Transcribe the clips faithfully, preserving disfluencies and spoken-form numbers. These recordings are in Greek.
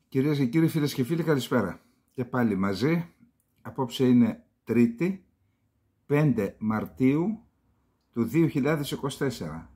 Κυρίες και κύριοι, φίλες και φίλοι, καλησπέρα. Και πάλι μαζί. Απόψε είναι Τρίτη, πέντε Μαρτίου του δύο χιλιάδες είκοσι τέσσερα.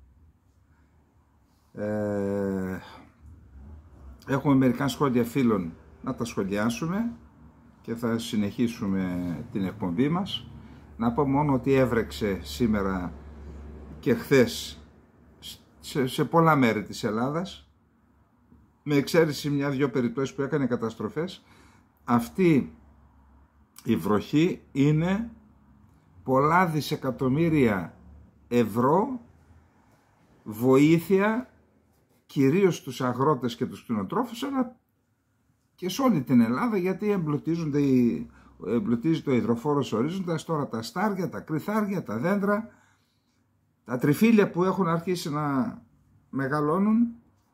Ε, έχουμε μερικά σχόλια φίλων να τα σχολιάσουμε και θα συνεχίσουμε την εκπομπή μας. Να πω μόνο ότι έβρεξε σήμερα και χθες σε, σε πολλά μέρη της Ελλάδας, με εξαίρεση μια-δυο περιπτώσεις που έκανε καταστροφές. Αυτή η βροχή είναι πολλά δισεκατομμύρια ευρώ βοήθεια κυρίως στους αγρότες και τους κτηνοτρόφους, αλλά και σε όλη την Ελλάδα, γιατί εμπλουτίζονται οι, εμπλουτίζει το υδροφόρος ορίζοντας τώρα τα στάρια, τα κρυθάρια, τα δέντρα, τα τριφύλια που έχουν αρχίσει να μεγαλώνουν,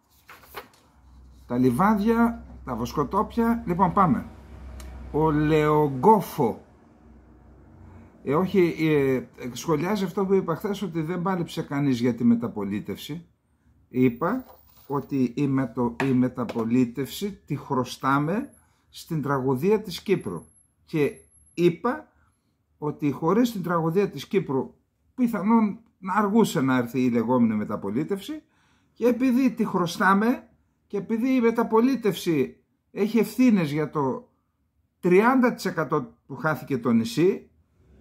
τα λιβάδια, τα βοσκοτόπια. Λοιπόν, πάμε. Ο Λεογκόφο, ε, όχι, ε, σχολιάζει αυτό που είπα χθες, ότι δεν πάλεψε κανείς για τη μεταπολίτευση. Είπα ότι η, μετο, η μεταπολίτευση τη χρωστάμε στην τραγωδία της Κύπρου. Και είπα ότι χωρίς την τραγωδία της Κύπρου πιθανόν να αργούσε να έρθει η λεγόμενη μεταπολίτευση, και επειδή τη χρωστάμε και επειδή η μεταπολίτευση έχει ευθύνες για το τριάντα τοις εκατό που χάθηκε το νησί,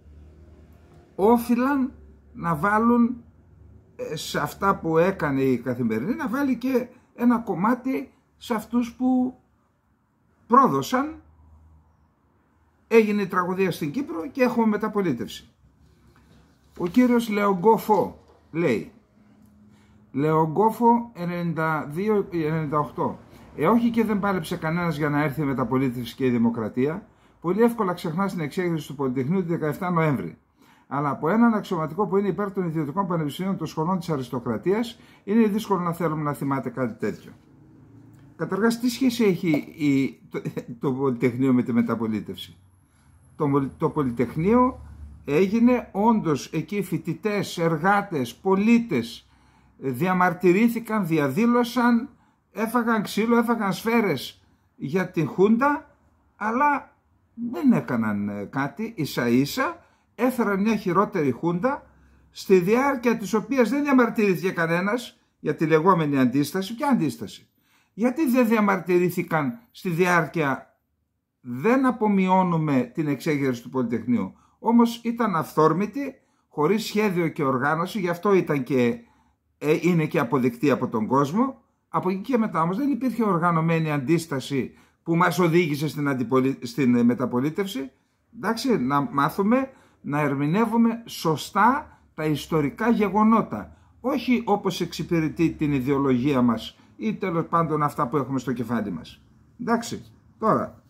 όφυλαν να βάλουν σε αυτά που έκανε η Καθημερινή, να βάλει και ένα κομμάτι σε αυτούς που πρόδωσαν. Έγινε η τραγωδία στην Κύπρο και έχουμε μεταπολίτευση. Ο κύριος Λεογκόφο λέει, Λεογκόφο ενενήντα δύο ενενήντα οκτώ, ε όχι και δεν πάλεψε κανένας για να έρθει η μεταπολίτευση και η δημοκρατία. Πολύ εύκολα ξεχνάς την εξέγερση του Πολυτεχνείου τη δεκαεφτά Νοέμβρη. Αλλά από έναν αξιωματικό που είναι υπέρ των ιδιωτικών πανεπιστημίων των σχολών της αριστοκρατίας, είναι δύσκολο να θέλουμε να θυμάται κάτι τέτοιο. Καταρχάς, τι σχέση έχει η, το, το Πολυτεχνείο με τη μεταπολίτευση? Το, το Πολυτεχνείο έγινε όντως εκεί φοιτητές, εργάτες, πολίτες διαμαρτυρήθηκαν, διαδήλωσαν, έφαγαν ξύλο, έφαγαν σφαίρες για την Χούντα, αλλά δεν έκαναν κάτι. Ίσα ίσα έφεραν μια χειρότερη Χούντα, στη διάρκεια της οποίας δεν διαμαρτυρήθηκε κανένας για τη λεγόμενη αντίσταση. Ποια αντίσταση? Γιατί δεν διαμαρτυρήθηκαν στη διάρκεια? Δεν απομειώνουμε την εξέγερση του Πολυτεχνείου, όμως ήταν αυθόρμητη, χωρίς σχέδιο και οργάνωση, γι' αυτό ήταν και, ε, είναι και αποδεκτή από τον κόσμο. Από εκεί και μετά όμως δεν υπήρχε οργανωμένη αντίσταση που μας οδήγησε στην, αντιπολι... στην μεταπολίτευση. Εντάξει, να μάθουμε να ερμηνεύουμε σωστά τα ιστορικά γεγονότα, όχι όπως εξυπηρετεί την ιδεολογία μας ή τέλος πάντων αυτά που έχουμε στο κεφάλι μας. Εντάξει, τώρα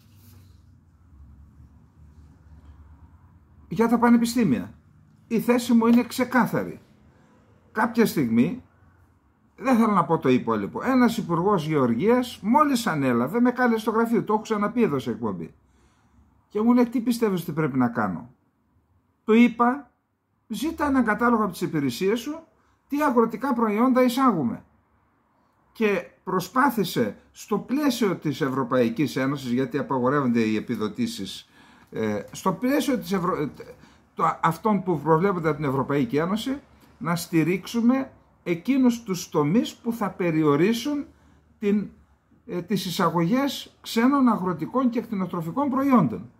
για τα πανεπιστήμια η θέση μου είναι ξεκάθαρη. Κάποια στιγμή, δεν θέλω να πω το υπόλοιπο, ένας υπουργός γεωργίας μόλις ανέλαβε, με κάλεσε στο γραφείο, το έχω ξαναπεί εδώ σε εκπομπή, και μου λέει, τι πιστεύεις ότι πρέπει να κάνω? Του είπα, ζήτα έναν κατάλογο από τις υπηρεσίες σου, τι αγροτικά προϊόντα εισάγουμε. Και προσπάθησε στο πλαίσιο της Ευρωπαϊκής Ένωσης, γιατί απαγορεύονται οι επιδοτήσεις, ε, στο πλαίσιο της Ευρω... το, αυτών που προβλέπονται από την Ευρωπαϊκή Ένωση, να στηρίξουμε εκείνους τους τομείς που θα περιορίσουν την, ε, τις εισαγωγές ξένων αγροτικών και κτηνοτροφικών προϊόντων.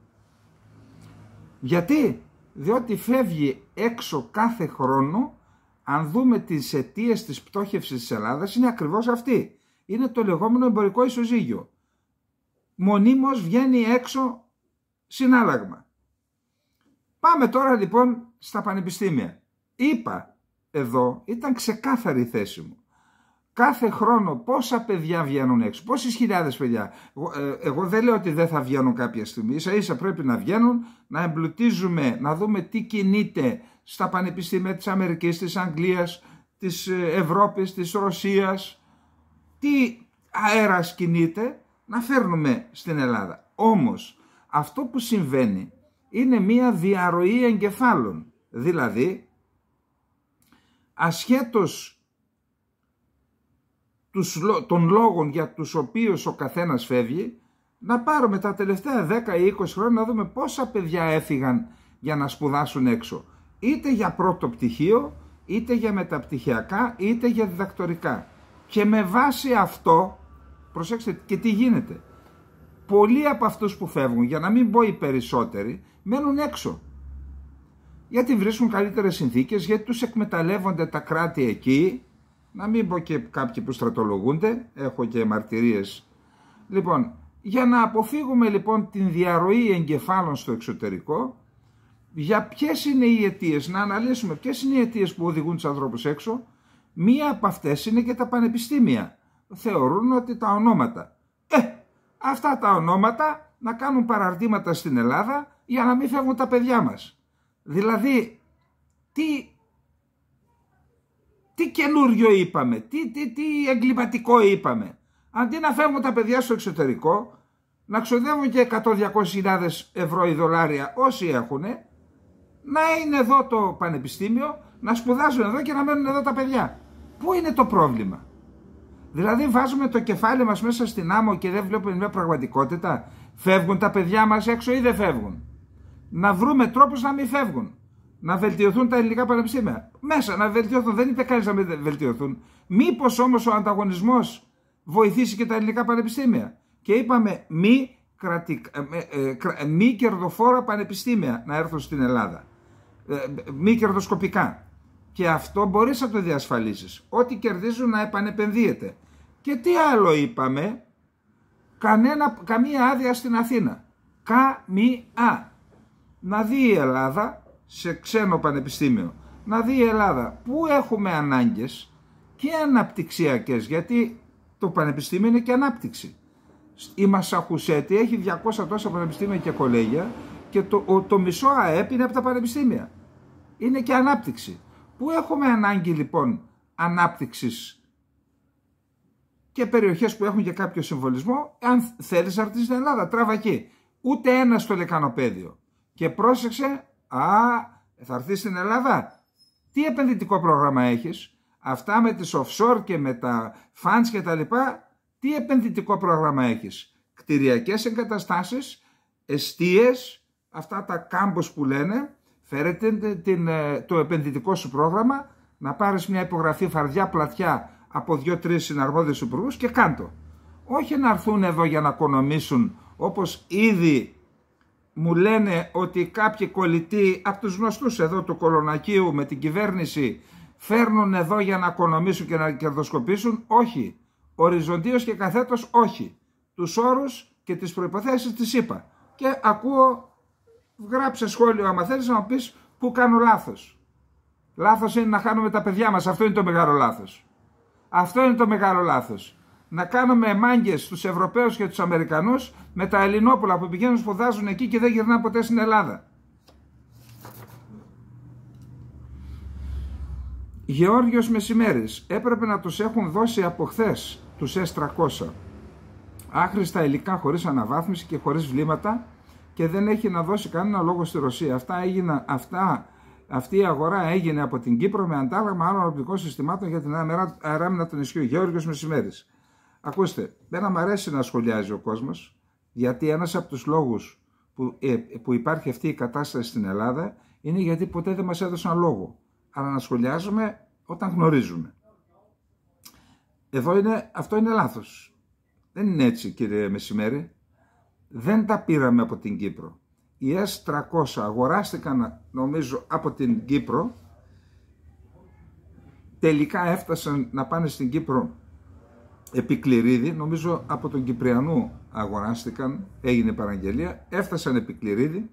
Γιατί? Διότι φεύγει έξω κάθε χρόνο, αν δούμε τις αιτίες της πτώχευσης της Ελλάδας, είναι ακριβώς αυτή. Είναι το λεγόμενο εμπορικό ισοζύγιο. Μονίμως βγαίνει έξω συνάλλαγμα. Πάμε τώρα λοιπόν στα πανεπιστήμια. Είπα εδώ, ήταν ξεκάθαρη η θέση μου. Κάθε χρόνο πόσα παιδιά βγαίνουν έξω, πόσες χιλιάδες παιδιά. Εγώ, ε, εγώ δεν λέω ότι δεν θα βγαίνουν κάποια στιγμή, ίσα ίσα πρέπει να βγαίνουν, να εμπλουτίζουμε, να δούμε τι κινείται στα πανεπιστήμια της Αμερικής, της Αγγλίας, της Ευρώπης, της Ρωσίας, τι αέρας κινείται, να φέρνουμε στην Ελλάδα. Όμως αυτό που συμβαίνει είναι μία διαρροή εγκεφάλων, δηλαδή ασχέτως των λόγων για τους οποίους ο καθένας φεύγει, να πάρουμε τα τελευταία δέκα ή είκοσι χρόνια να δούμε πόσα παιδιά έφυγαν για να σπουδάσουν έξω. Είτε για πρώτο πτυχίο, είτε για μεταπτυχιακά, είτε για διδακτορικά. Και με βάση αυτό, προσέξτε και τι γίνεται. Πολλοί από αυτούς που φεύγουν, για να μην πω οι περισσότεροι, μένουν έξω. Γιατί βρίσκουν καλύτερες συνθήκες, γιατί τους εκμεταλλεύονται τα κράτη εκεί, να μην πω και κάποιοι που στρατολογούνται, έχω και μαρτυρίες. Λοιπόν, για να αποφύγουμε λοιπόν την διαρροή εγκεφάλων στο εξωτερικό, για ποιες είναι οι αιτίες, να αναλύσουμε ποιες είναι οι αιτίες που οδηγούν τους ανθρώπους έξω. Μία από αυτές είναι και τα πανεπιστήμια. Θεωρούν ότι τα ονόματα. Ε, αυτά τα ονόματα να κάνουν παραρτήματα στην Ελλάδα για να μην φεύγουν τα παιδιά μας. Δηλαδή, τι, τι καινούριο είπαμε, τι, τι, τι εγκληματικό είπαμε. Αντί να φεύγουν τα παιδιά στο εξωτερικό, να ξοδεύουν και εκατό με διακόσιες χιλιάδες ευρώ ή δολάρια όσοι έχουν, να είναι εδώ το πανεπιστήμιο, να σπουδάζουν εδώ και να μένουν εδώ τα παιδιά. Πού είναι το πρόβλημα? Δηλαδή βάζουμε το κεφάλι μας μέσα στην άμμο και δεν βλέπουμε μια πραγματικότητα. Φεύγουν τα παιδιά μας έξω ή δεν φεύγουν? Να βρούμε τρόπους να μην φεύγουν. Να βελτιωθούν τα ελληνικά πανεπιστήμια. Μέσα να βελτιωθούν. Δεν είπε κανείς να μην βελτιωθούν. Μήπως όμως ο ανταγωνισμός βοηθήσει και τα ελληνικά πανεπιστήμια? Και είπαμε μη, κρατικ... μη κερδοφόρα πανεπιστήμια να έρθουν στην Ελλάδα. Μη κερδοσκοπικά. Και αυτό μπορείς να το διασφαλίσεις. Ό,τι κερδίζουν να επανεπενδύεται. Και τι άλλο είπαμε? Κανένα, καμία άδεια στην Αθήνα. Καμία. Να δει η Ελλάδα σε ξένο πανεπιστήμιο. Να δει η Ελλάδα που έχουμε ανάγκες και αναπτυξιακές. Γιατί το πανεπιστήμιο είναι και ανάπτυξη. Η Μασαχουσέτη έχει διακόσια τόσα πανεπιστήμια και κολέγια και το, το μισό ΑΕΠ είναι από τα πανεπιστήμια. Είναι και ανάπτυξη. Πού έχουμε ανάγκη λοιπόν ανάπτυξης και περιοχές που έχουν και κάποιο συμβολισμό? Αν θέλεις να έρθεις στην Ελλάδα, τράβα εκεί. Ούτε ένα στο λεκανοπέδιο. Και πρόσεξε, α, θα έρθεις στην Ελλάδα. Τι επενδυτικό πρόγραμμα έχεις? Αυτά με τις offshore και με τα funds και τα λοιπά, τι επενδυτικό πρόγραμμα έχεις? Κτηριακές εγκαταστάσεις, εστίες, αυτά τα κάμπος που λένε. Φέρετε την, το επενδυτικό σου πρόγραμμα, να πάρεις μια υπογραφή φαρδιά πλατιά από δύο-τρεις συναρμόδιους υπουργούς και κάντο. Όχι να έρθουν εδώ για να οικονομήσουν, όπως ήδη μου λένε ότι κάποιοι κολλητοί από τους γνωστούς εδώ του Κολονακίου με την κυβέρνηση φέρνουν εδώ για να οικονομήσουν και να κερδοσκοπήσουν. Όχι. Οριζοντίως και καθέτως όχι. Τους όρους και τις προϋποθέσεις τις είπα. Και ακούω, γράψε σχόλιο άμα θέλεις να μου πεις που κάνω λάθος. Λάθος είναι να χάνουμε τα παιδιά μας. Αυτό είναι το μεγάλο λάθος. Αυτό είναι το μεγάλο λάθος. Να κάνουμε μάγκες τους Ευρωπαίους και τους Αμερικανούς με τα Ελληνόπουλα που πηγαίνουν σπουδάζουν εκεί και δεν γυρνάνε ποτέ στην Ελλάδα. Γεώργιος Μεσημέρης. Έπρεπε να τους έχουν δώσει από χθες τους ες τριακόσια. Άχρηστα υλικά χωρίς αναβάθμιση και χωρίς βλήματα και δεν έχει να δώσει κανένα λόγο στη Ρωσία. Αυτά έγιναν, αυτά, αυτή η αγορά έγινε από την Κύπρο με αντάλλαγμα άλλων οπτικών συστημάτων για την αεράμινα των νησιού. Γεώργιος Μεσημέρης. Ακούστε, δεν μου αρέσει να σχολιάζει ο κόσμος, γιατί ένας από τους λόγους που, ε, που υπάρχει αυτή η κατάσταση στην Ελλάδα είναι γιατί ποτέ δεν μας έδωσαν λόγο. Αλλά να σχολιάζουμε όταν γνωρίζουμε. Εδώ είναι, αυτό είναι λάθος. Δεν είναι έτσι, κύριε Μεσημέρη. Δεν τα πήραμε από την Κύπρο. Οι ες τριακόσια αγοράστηκαν, νομίζω, από την Κύπρο. Τελικά έφτασαν να πάνε στην Κύπρο επί κληρίδι. Νομίζω από τον Κυπριανού αγοράστηκαν, έγινε παραγγελία. Έφτασαν επί κληρίδι.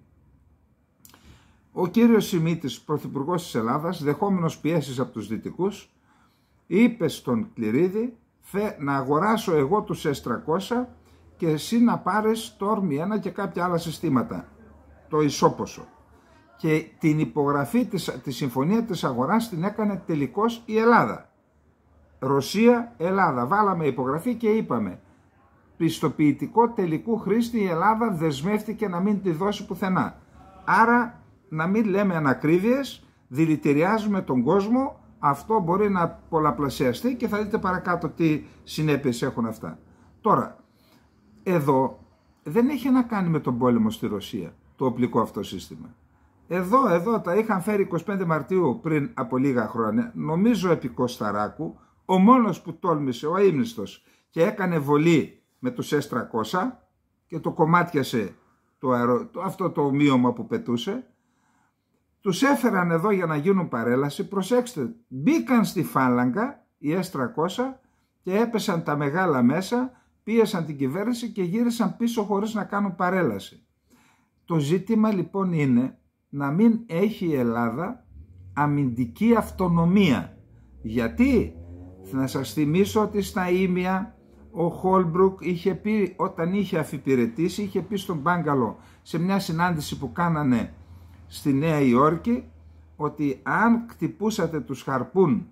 Ο κύριος Σιμίτης, πρωθυπουργός της Ελλάδας, δεχόμενος πιέσεις από τους δυτικούς, είπε στον Κληρίδη να αγοράσω εγώ τους ες τριακόσια και εσύ να πάρεις το Όρμη ένα και κάποια άλλα συστήματα, το ισόποσο. Και την υπογραφή της, τη συμφωνία της αγοράς την έκανε τελικώς η Ελλάδα. Ρωσία, Ελλάδα. Βάλαμε υπογραφή και είπαμε πιστοποιητικό τελικού χρήστη η Ελλάδα δεσμεύτηκε να μην τη δώσει πουθενά. Άρα να μην λέμε ανακρίβειες, δηλητηριάζουμε τον κόσμο αυτό μπορεί να πολλαπλασιαστεί και θα δείτε παρακάτω τι συνέπειες έχουν αυτά. Τώρα, εδώ δεν έχει να κάνει με τον πόλεμο στη Ρωσία, το οπλικό αυτό σύστημα. Εδώ, εδώ τα είχαν φέρει εικοστή πέμπτη Μαρτίου πριν από λίγα χρόνια, νομίζω επί Κωσταράκου, ο μόνος που τόλμησε, ο αείμνηστος, και έκανε βολή με τους ες τριακόσια και το κομμάτιασε το αερο, το, αυτό το ομοίωμα που πετούσε. Τους έφεραν εδώ για να γίνουν παρέλαση, προσέξτε, μπήκαν στη φάλαγγα οι ες τριακόσια και έπεσαν τα μεγάλα μέσα, πίεσαν την κυβέρνηση και γύρισαν πίσω χωρίς να κάνουν παρέλαση. Το ζήτημα λοιπόν είναι να μην έχει η Ελλάδα αμυντική αυτονομία. Γιατί? Να σας θυμίσω ότι στα Ήμια ο Χόλμπρουκ είχε πει, όταν είχε αφιπηρετήσει, είχε πει στον Μπάγκαλο σε μια συνάντηση που κάνανε στη Νέα Υόρκη, ότι αν κτυπούσατε τους Χαρπούν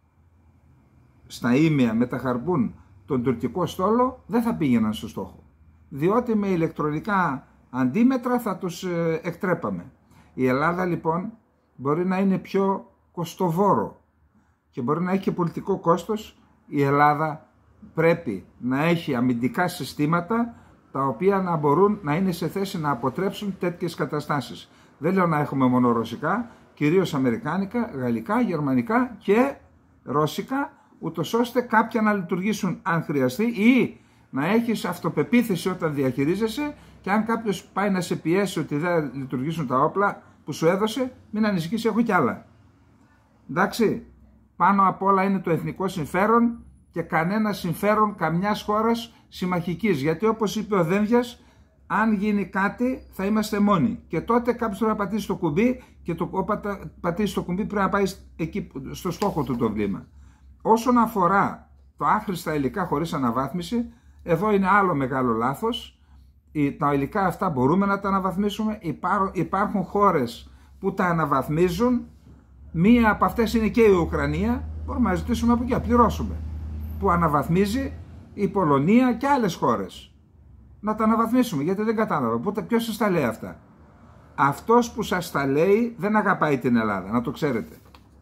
στα Ήμια με τα Χαρπούν τον τουρκικό στόλο, δεν θα πήγαιναν στο στόχο, διότι με ηλεκτρονικά αντίμετρα θα τους εκτρέπαμε. Η Ελλάδα λοιπόν μπορεί να είναι πιο κοστοβόρο και μπορεί να έχει και πολιτικό κόστος. Η Ελλάδα πρέπει να έχει αμυντικά συστήματα τα οποία να μπορούν να είναι σε θέση να αποτρέψουν τέτοιες καταστάσεις. Δεν λέω να έχουμε μόνο ρωσικά, κυρίως αμερικάνικα, γαλλικά, γερμανικά και ρώσικα, ούτως ώστε κάποια να λειτουργήσουν αν χρειαστεί, ή να έχεις αυτοπεποίθηση όταν διαχειρίζεσαι και αν κάποιος πάει να σε πιέσει ότι δεν λειτουργήσουν τα όπλα που σου έδωσε, μην ανησυχείς, έχω κι άλλα. Εντάξει, πάνω απ' όλα είναι το εθνικό συμφέρον και κανένα συμφέρον καμιάς χώρας συμμαχικής, γιατί όπως είπε ο Δένδιας, αν γίνει κάτι θα είμαστε μόνοι και τότε κάποιος πρέπει να πατήσει το κουμπί και το όποτε πατήσει το κουμπί πρέπει να πάει εκεί στο στόχο του το βλήμα. Όσον αφορά το άχρηστα υλικά χωρίς αναβάθμιση, εδώ είναι άλλο μεγάλο λάθος. Τα υλικά αυτά μπορούμε να τα αναβαθμίσουμε. Υπάρχουν χώρες που τα αναβαθμίζουν. Μία από αυτές είναι και η Ουκρανία. Μπορούμε να ζητήσουμε από εκεί, να πληρώσουμε. Που αναβαθμίζει η Πολωνία και άλλες χώρες. Να τα αναβαθμίσουμε, γιατί δεν κατάλαβα. Ποιος σας τα λέει αυτά? Αυτός που σας τα λέει δεν αγαπάει την Ελλάδα, να το ξέρετε.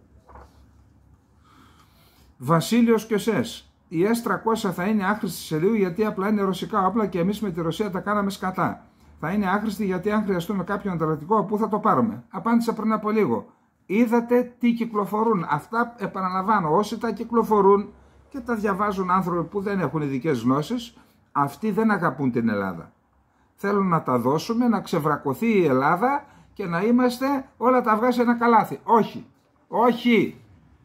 Βασίλειος και ΣΕΣ. Η ες τριακόσια θα είναι άχρηστη σε λίγο γιατί απλά είναι ρωσικά όπλα και εμείς με τη Ρωσία τα κάναμε σκατά. Θα είναι άχρηστη γιατί αν χρειαστούμε κάποιο ανταλλακτικό, πού θα το πάρουμε? Απάντησα πριν από λίγο. Είδατε τι κυκλοφορούν. Αυτά επαναλαμβάνω, όσοι τα κυκλοφορούν και τα διαβάζουν άνθρωποι που δεν έχουν ειδικές γνώσεις, αυτοί δεν αγαπούν την Ελλάδα. Θέλουν να τα δώσουμε, να ξεβρακωθεί η Ελλάδα και να είμαστε όλα τα αυγά σε ένα καλάθι. Όχι, όχι.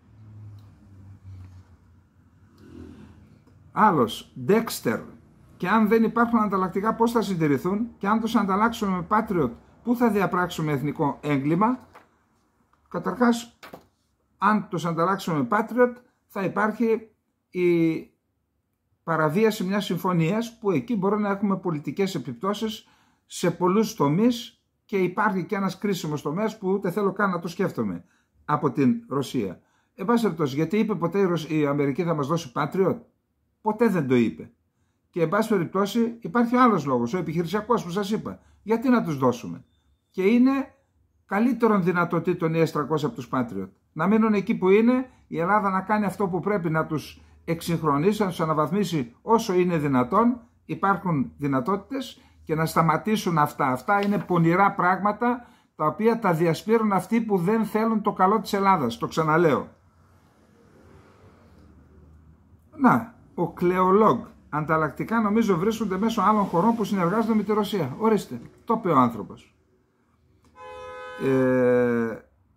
Άλλος, Dexter. Και αν δεν υπάρχουν ανταλλακτικά, πώς θα συντηρηθούν? Και αν τους ανταλλάξουμε με Patriot, πού θα διαπράξουμε εθνικό έγκλημα? Καταρχάς, αν τους ανταλλάξουμε με Patriot, θα υπάρχει η παραβίαση μιας συμφωνίας που εκεί μπορεί να έχουμε πολιτικές επιπτώσεις σε πολλούς τομείς και υπάρχει και ένας κρίσιμος τομέας που ούτε θέλω καν να το σκέφτομαι από την Ρωσία. Εν πάση περιπτώσει, γιατί είπε ποτέ η, Ρωσ... η Αμερική θα μας δώσει Patriot? Ποτέ δεν το είπε. Και εν πάση περιπτώσει υπάρχει άλλος λόγος, ο επιχειρησιακός που σας είπα. Γιατί να τους δώσουμε? Και είναι καλύτερων δυνατοτήτων οι ες τριακόσια από τους Patriot. Να μείνουν εκεί που είναι, η Ελλάδα να κάνει αυτό που πρέπει, να τους εξυγχρονίσει, να τους αναβαθμίσει όσο είναι δυνατόν. Υπάρχουν δυνατότητες και να σταματήσουν αυτά. Αυτά είναι πονηρά πράγματα τα οποία τα διασπείρουν αυτοί που δεν θέλουν το καλό της Ελλάδας. Το ξαναλέω. Να, ο Κλεολόγ. Ανταλλακτικά νομίζω βρίσκονται μέσω άλλων χωρών που συνεργάζονται με τη Ρωσία. Ορίστε, το είπε ο άνθρωπος. Ε,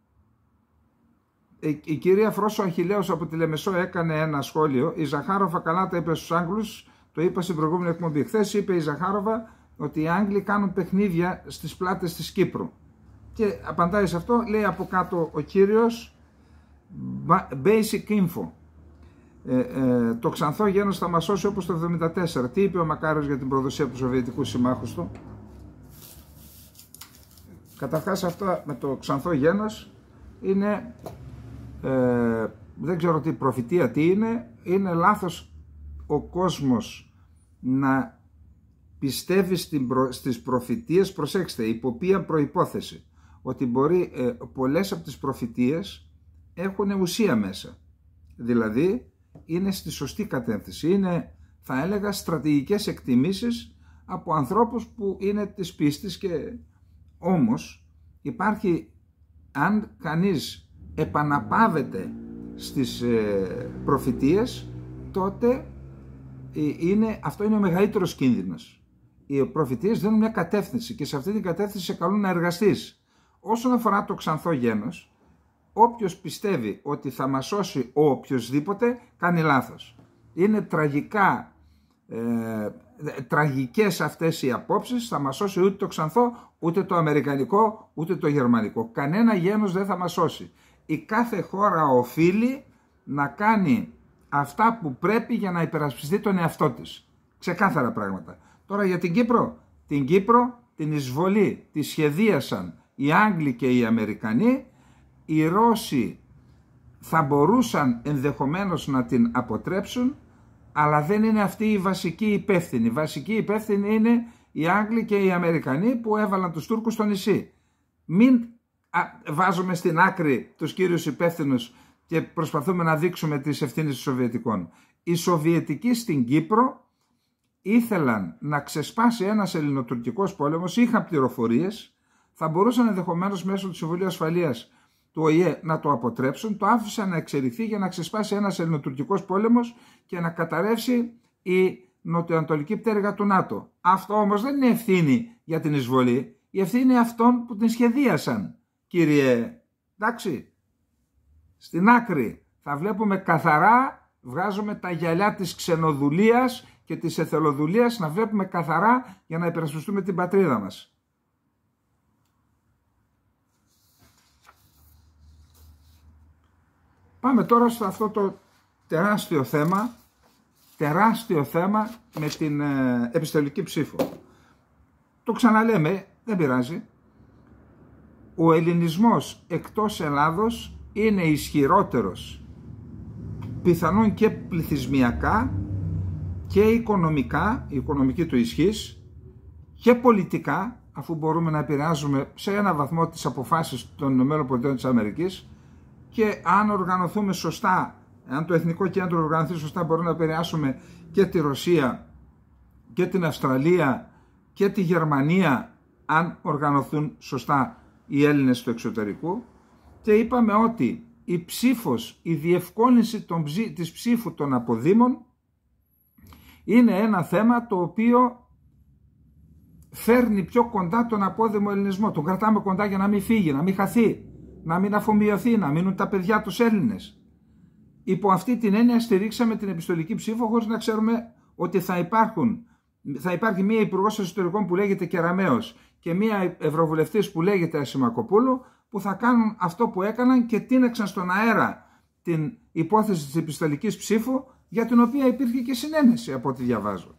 η, η κυρία Φρόσο Αχιλλέος από τη Λεμεσό έκανε ένα σχόλιο. Η Ζαχάροφα καλά τα είπε στους Άγγλους, το είπα στην προηγούμενη εκπομπή. Χθες είπε η Ζαχάροφα ότι οι Άγγλοι κάνουν παιχνίδια στις πλάτες της Κύπρου. Και απαντάει σε αυτό, λέει από κάτω ο κύριος, basic info. Ε, ε, το ξανθό γένος θα μας σώσει όπως το εβδομήντα τέσσερα. Τι είπε ο Μακάριος για την προδοσία του Σοβιετικού συμμάχου του? Καταρχάς αυτό με το ξανθό γένος είναι, ε, δεν ξέρω τι προφητεία τι είναι, είναι λάθος ο κόσμος να πιστεύει στην προ, στις προφητείες, προσέξτε, υπό ποια προϋπόθεση? Ότι μπορεί ε, πολλές από τις προφητείες έχουν ουσία μέσα. Δηλαδή είναι στη σωστή κατεύθυνση. Είναι, θα έλεγα, στρατηγικές εκτιμήσεις από ανθρώπους που είναι της πίστης. Και όμως υπάρχει, αν κανείς επαναπάβεται στις ε, προφητείες, τότε είναι, αυτό είναι ο μεγαλύτερος κίνδυνος. Οι προφητείες δίνουν μια κατεύθυνση και σε αυτή την κατεύθυνση σε καλούν να εργαστείς. Όσον αφορά το ξανθό γένος, όποιος πιστεύει ότι θα μας σώσει ο οποιοσδήποτε, κάνει λάθος. Είναι τραγικά, ε, τραγικές αυτές οι απόψεις. Θα μας σώσει ούτε το ξανθό, ούτε το αμερικανικό, ούτε το γερμανικό. Κανένα γένος δεν θα μας σώσει. Η κάθε χώρα οφείλει να κάνει αυτά που πρέπει για να υπερασπιστεί τον εαυτό της. Ξεκάθαρα πράγματα. Τώρα για την Κύπρο. Την Κύπρο την εισβολή τη σχεδίασαν οι Άγγλοι και οι Αμερικανοί. Οι Ρώσοι θα μπορούσαν ενδεχομένως να την αποτρέψουν, αλλά δεν είναι αυτή η βασική υπεύθυνη. Η βασική υπεύθυνη είναι οι Άγγλοι και οι Αμερικανοί που έβαλαν τους Τούρκους στο νησί. Μην βάζουμε στην άκρη τους κύριους υπεύθυνους και προσπαθούμε να δείξουμε τις ευθύνες των Σοβιετικών. Οι Σοβιετικοί στην Κύπρο ήθελαν να ξεσπάσει ένας ελληνοτουρκικός πόλεμος, είχαν πληροφορίες, θα μπορούσαν ενδεχομένως μέσω του Συμβουλίου Ασφαλείας του Ο Η Ε να το αποτρέψουν, το άφησαν να εξελιχθεί για να ξεσπάσει ένας ελληνοτουρκικός πόλεμος και να καταρρεύσει η νοτιοανατολική πτέρυγα του ΝΑΤΟ. Αυτό όμως δεν είναι ευθύνη για την εισβολή, η ευθύνη είναι αυτών που την σχεδίασαν, κύριε. Εντάξει, στην άκρη θα βλέπουμε καθαρά, βγάζουμε τα γυαλιά της ξενοδουλείας και της εθελοδουλείας, να βλέπουμε καθαρά για να υπερασπιστούμε την πατρίδα μας. Πάμε τώρα σε αυτό το τεράστιο θέμα, τεράστιο θέμα με την ε, επιστολική ψήφο. Το ξαναλέμε, δεν πειράζει. Ο ελληνισμός εκτός Ελλάδος είναι ισχυρότερος, πιθανόν και πληθυσμιακά και οικονομικά, η οικονομική του ισχύς, και πολιτικά, αφού μπορούμε να επηρεάζουμε σε ένα βαθμό τις αποφάσεις των ΗΠΑ, και αν οργανωθούμε σωστά, αν το εθνικό κέντρο οργανωθεί σωστά, μπορούμε να επηρεάσουμε και τη Ρωσία και την Αυστραλία και τη Γερμανία, αν οργανωθούν σωστά οι Έλληνες του εξωτερικού. Και είπαμε ότι η ψήφος, η διευκόλυνση των ψη, της ψήφου των αποδήμων είναι ένα θέμα το οποίο φέρνει πιο κοντά τον απόδημο ελληνισμό. Τον κρατάμε κοντά για να μην φύγει, να μην χαθεί, να μην αφομοιωθεί, να μείνουν τα παιδιά τους Έλληνες. Υπό αυτή την έννοια στηρίξαμε την επιστολική ψήφο, χωρίς να ξέρουμε ότι θα, υπάρχουν, θα υπάρχει μία υπουργός εσωτερικών που λέγεται Κεραμέως και μία ευρωβουλευτής που λέγεται Ασημακοπούλου, που θα κάνουν αυτό που έκαναν και τίναξαν στον αέρα την υπόθεση της επιστολικής ψήφου, για την οποία υπήρχε και συνένεση από ό,τι διαβάζω.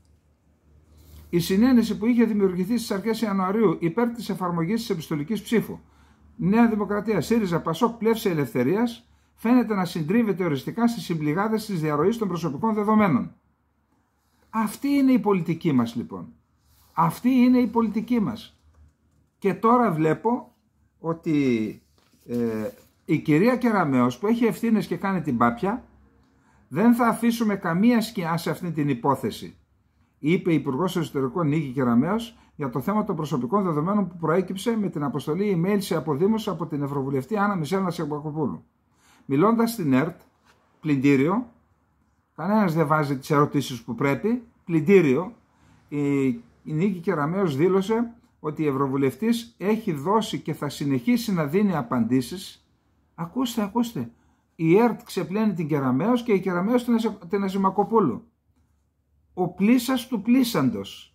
Η συνένεση που είχε δημιουργηθεί στις αρχές Ιανουαρίου υπέρ της εφαρμογής της επιστολικής ψήφου, Νέα Δημοκρατία, ΣΥΡΙΖΑ, ΠΑΣΟΚ, Πλεύση Ελευθερίας, φαίνεται να συντρίβεται οριστικά στις συμπληγάδες της διαρροής των προσωπικών δεδομένων. Αυτή είναι η πολιτική μας, λοιπόν. Αυτή είναι η πολιτική μας. Και τώρα βλέπω ότι ε, η κυρία Κεραμέως, που έχει ευθύνες και κάνει την πάπια, δεν θα αφήσουμε καμία σκιά σε αυτή την υπόθεση, είπε η Υπουργός Εσωτερικών Νίκη Κεραμέως για το θέμα των προσωπικών δεδομένων που προέκυψε με την αποστολή email σε αποδήμους από την Ευρωβουλευτή Άννα Μισέλ Ασημακοπούλου. Μιλώντας στην ΕΡΤ, πλυντήριο, κανένας δεν βάζει τις ερωτήσεις που πρέπει, πλυντήριο, η, η Νίκη Κεραμέως δήλωσε ότι η Ευρωβουλευτής έχει δώσει και θα συνεχίσει να δίνει απαντήσεις. Ακούστε, ακούστε. Η ΕΡΤ ξεπλένει την Κεραμέως και η Κεραμέως την, την Ασημακοπούλου. Ο πλήσας του πλήσαντος.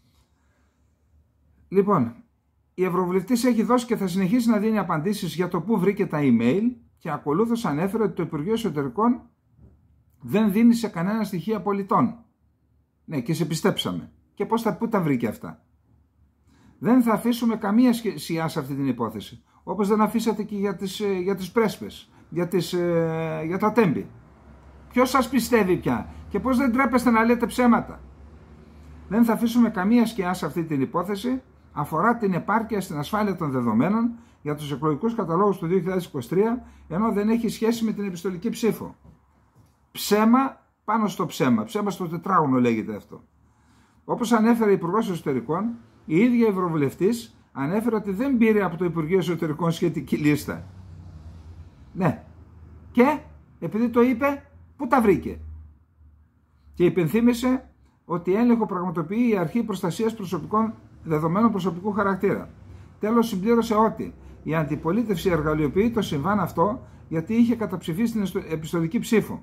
Λοιπόν, η Ευρωβουλευτής έχει δώσει και θα συνεχίσει να δίνει απαντήσεις για το πού βρήκε τα email και ακολούθως ανέφερε ότι το Υπουργείο Εσωτερικών δεν δίνει σε κανένα στοιχεία πολιτών. Ναι, και σε πιστέψαμε. Και πώς τα, πού τα βρήκε αυτά. Δεν θα αφήσουμε καμία σκιά σε αυτή την υπόθεση. Όπως δεν αφήσατε και για τις, για τις πρέσπες, για, τις, για τα τέμπη. Ποιος σας πιστεύει πια και πώς δεν τρέπεστε να λέτε ψέματα. Δεν θα αφήσουμε καμία σκιά σε αυτή την υπόθεση. Αφορά την επάρκεια στην ασφάλεια των δεδομένων για τους εκλογικούς καταλόγους του δύο χιλιάδες είκοσι τρία, ενώ δεν έχει σχέση με την επιστολική ψήφο. Ψέμα πάνω στο ψέμα. Ψέμα στο τετράγωνο λέγεται αυτό. Όπως ανέφερε η Υπουργός Εσωτερικών, η ίδια η Ευρωβουλευτής ανέφερε ότι δεν πήρε από το Υπουργείο Εσωτερικών σχετική λίστα. Ναι. Και επειδή το είπε, πού τα βρήκε? Και υπενθύμησε ότι έλεγχο πραγματοποιεί η Αρχή Προστασίας Προσωπικών Δεδομένων Προσωπικού Χαρακτήρα. Τέλος, συμπλήρωσε ότι η αντιπολίτευση εργαλειοποιεί το συμβάν αυτό γιατί είχε καταψηφίσει την επιστολική ψήφο.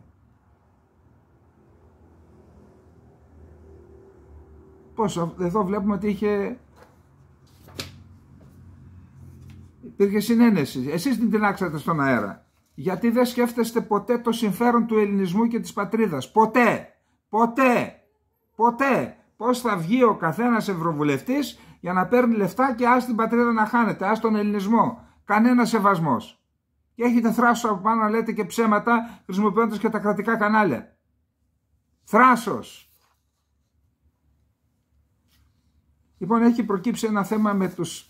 Πώς, εδώ βλέπουμε ότι είχε... υπήρχε συνένεση. Εσείς την τεινάξατε στον αέρα. Γιατί δεν σκέφτεστε ποτέ το συμφέρον του ελληνισμού και της πατρίδας. Ποτέ. Ποτέ. Ποτέ. Πώς θα βγει ο καθένας ευρωβουλευτής για να παίρνει λεφτά και ας την πατρίδα να χάνεται. Ας τον ελληνισμό. Κανένα σεβασμός. Και έχετε θράσος από πάνω να λέτε και ψέματα χρησιμοποιώντας και τα κρατικά κανάλια. Θράσος. Λοιπόν, έχει προκύψει ένα θέμα με τους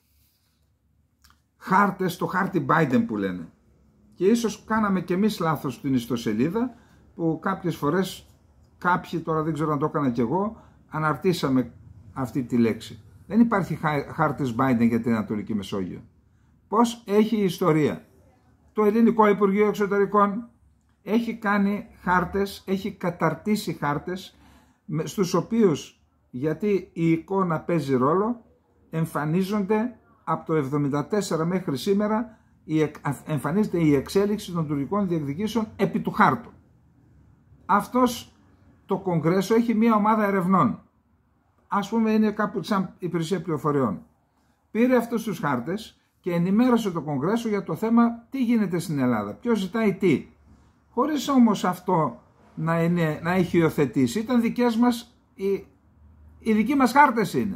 χάρτες, το χάρτη Biden που λένε. Και ίσως κάναμε και εμείς λάθος στην ιστοσελίδα, που κάποιες φορές, κάποιοι, τώρα δεν ξέρω αν το έκανα κι εγώ, αναρτήσαμε αυτή τη λέξη. Δεν υπάρχει χάρτης Biden για την Ανατολική Μεσόγειο. Πώς έχει η ιστορία? Το Ελληνικό Υπουργείο Εξωτερικών έχει κάνει χάρτες, έχει καταρτήσει χάρτες, στους οποίους, γιατί η εικόνα παίζει ρόλο, εμφανίζονται από το εβδομήντα τέσσερα μέχρι σήμερα, εμφανίζεται η εξέλιξη των τουρκικών διεκδικήσεων επί του χάρτου. Αυτός το Κογκρέσο έχει μία ομάδα ερευνών. Ας πούμε είναι κάπου σαν υπηρεσία πληροφοριών. Πήρε αυτούς τους χάρτες και ενημέρωσε το Κογκρέσο για το θέμα τι γίνεται στην Ελλάδα, ποιος ζητάει τι. Χωρίς όμως αυτό να, είναι, να έχει υιοθετήσει. Ήταν δικές μας, οι, οι δικοί μας χάρτες είναι.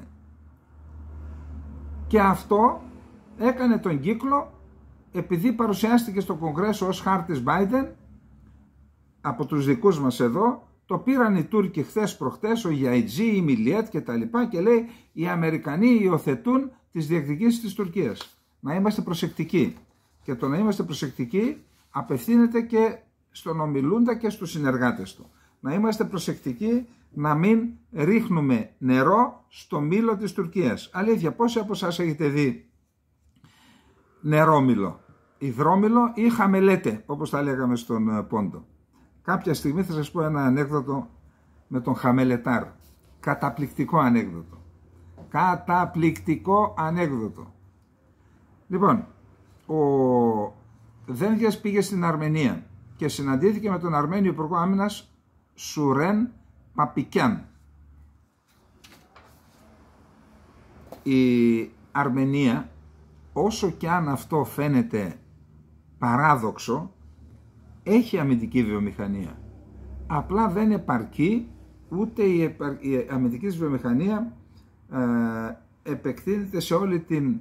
Και αυτό έκανε τον κύκλο, επειδή παρουσιάστηκε στο Κογκρέσο ως χάρτης Biden από τους δικούς μας εδώ, το πήραν οι Τούρκοι χθες προχτές, ο Γιαϊτζή, η Μιλιέτ και τα λοιπά, και λέει οι Αμερικανοί υιοθετούν τις διεκδικήσεις της Τουρκίας. Να είμαστε προσεκτικοί. Και το να είμαστε προσεκτικοί απευθύνεται και στον ομιλούντα και στους συνεργάτες του. Να είμαστε προσεκτικοί να μην ρίχνουμε νερό στο μήλο της Τουρκίας. Αλήθεια, πόσοι από εσάς έχετε δει νερόμήλο, υδρόμήλο ή χαμελέτε, όπως τα λέγαμε στον Πόντο? Κάποια στιγμή θα σας πω ένα ανέκδοτο με τον Χαμελετάρ. Καταπληκτικό ανέκδοτο. Καταπληκτικό ανέκδοτο. Λοιπόν, ο Δένδιας πήγε στην Αρμενία και συναντήθηκε με τον Αρμένιο Υπουργό Άμυνας Σουρέν Παπικιάν. Η Αρμενία, όσο και αν αυτό φαίνεται παράδοξο, έχει αμυντική βιομηχανία. Απλά δεν επαρκεί, ούτε η, επαρ... η αμυντική βιομηχανία ε, επεκτείνεται σε όλη την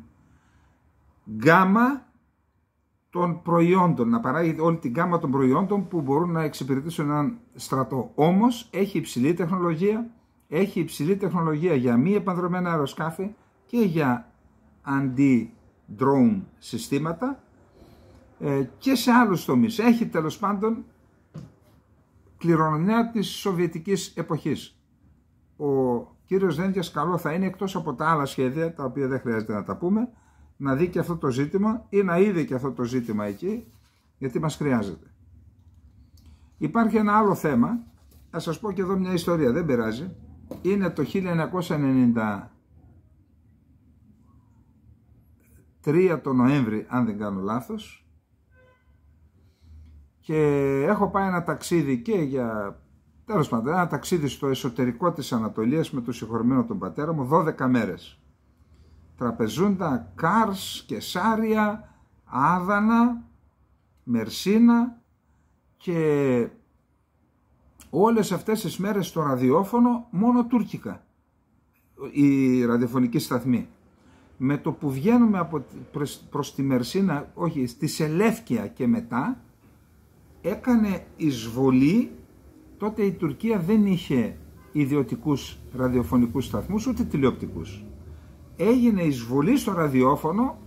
γκάμα των προϊόντων, να παράγει όλη την γκάμα των προϊόντων που μπορούν να εξυπηρετήσουν έναν στρατό. Όμως έχει υψηλή τεχνολογία, έχει υψηλή τεχνολογία για μη επανδρομένα αεροσκάφη και για αντι-drone συστήματα ε, και σε άλλους τομείς. Έχει τέλος πάντων κληρονομιά της σοβιετικής εποχής. Ο κύριος Δένδιας καλό θα είναι, εκτός από τα άλλα σχέδια, τα οποία δεν χρειάζεται να τα πούμε, να δει και αυτό το ζήτημα ή να είδε και αυτό το ζήτημα εκεί, γιατί μας χρειάζεται. Υπάρχει ένα άλλο θέμα, θα σας πω και εδώ μια ιστορία, δεν πειράζει. Είναι το χίλια εννιακόσια ενενήντα τρία το Νοέμβρη, αν δεν κάνω λάθος, και έχω πάει ένα ταξίδι και για, τέλος πάντων, ένα ταξίδι στο εσωτερικό της Ανατολίας με τον συγχωρημένο τον πατέρα μου, δώδεκα μέρες. Τραπεζούντα, Κάρς, Κεσάρια, Άδανα, Μερσίνα, και όλες αυτές τις μέρες στο ραδιόφωνο μόνο τουρκικά, η ραδιοφωνική σταθμή. Με το που βγαίνουμε από, προς, προς τη Μερσίνα, όχι, στη Σελεύκια και μετά, έκανε εισβολή. Τότε η Τουρκία δεν είχε ιδιωτικούς ραδιοφωνικούς σταθμούς, ούτε τηλεοπτικούς. Έγινε εισβολή στο ραδιόφωνο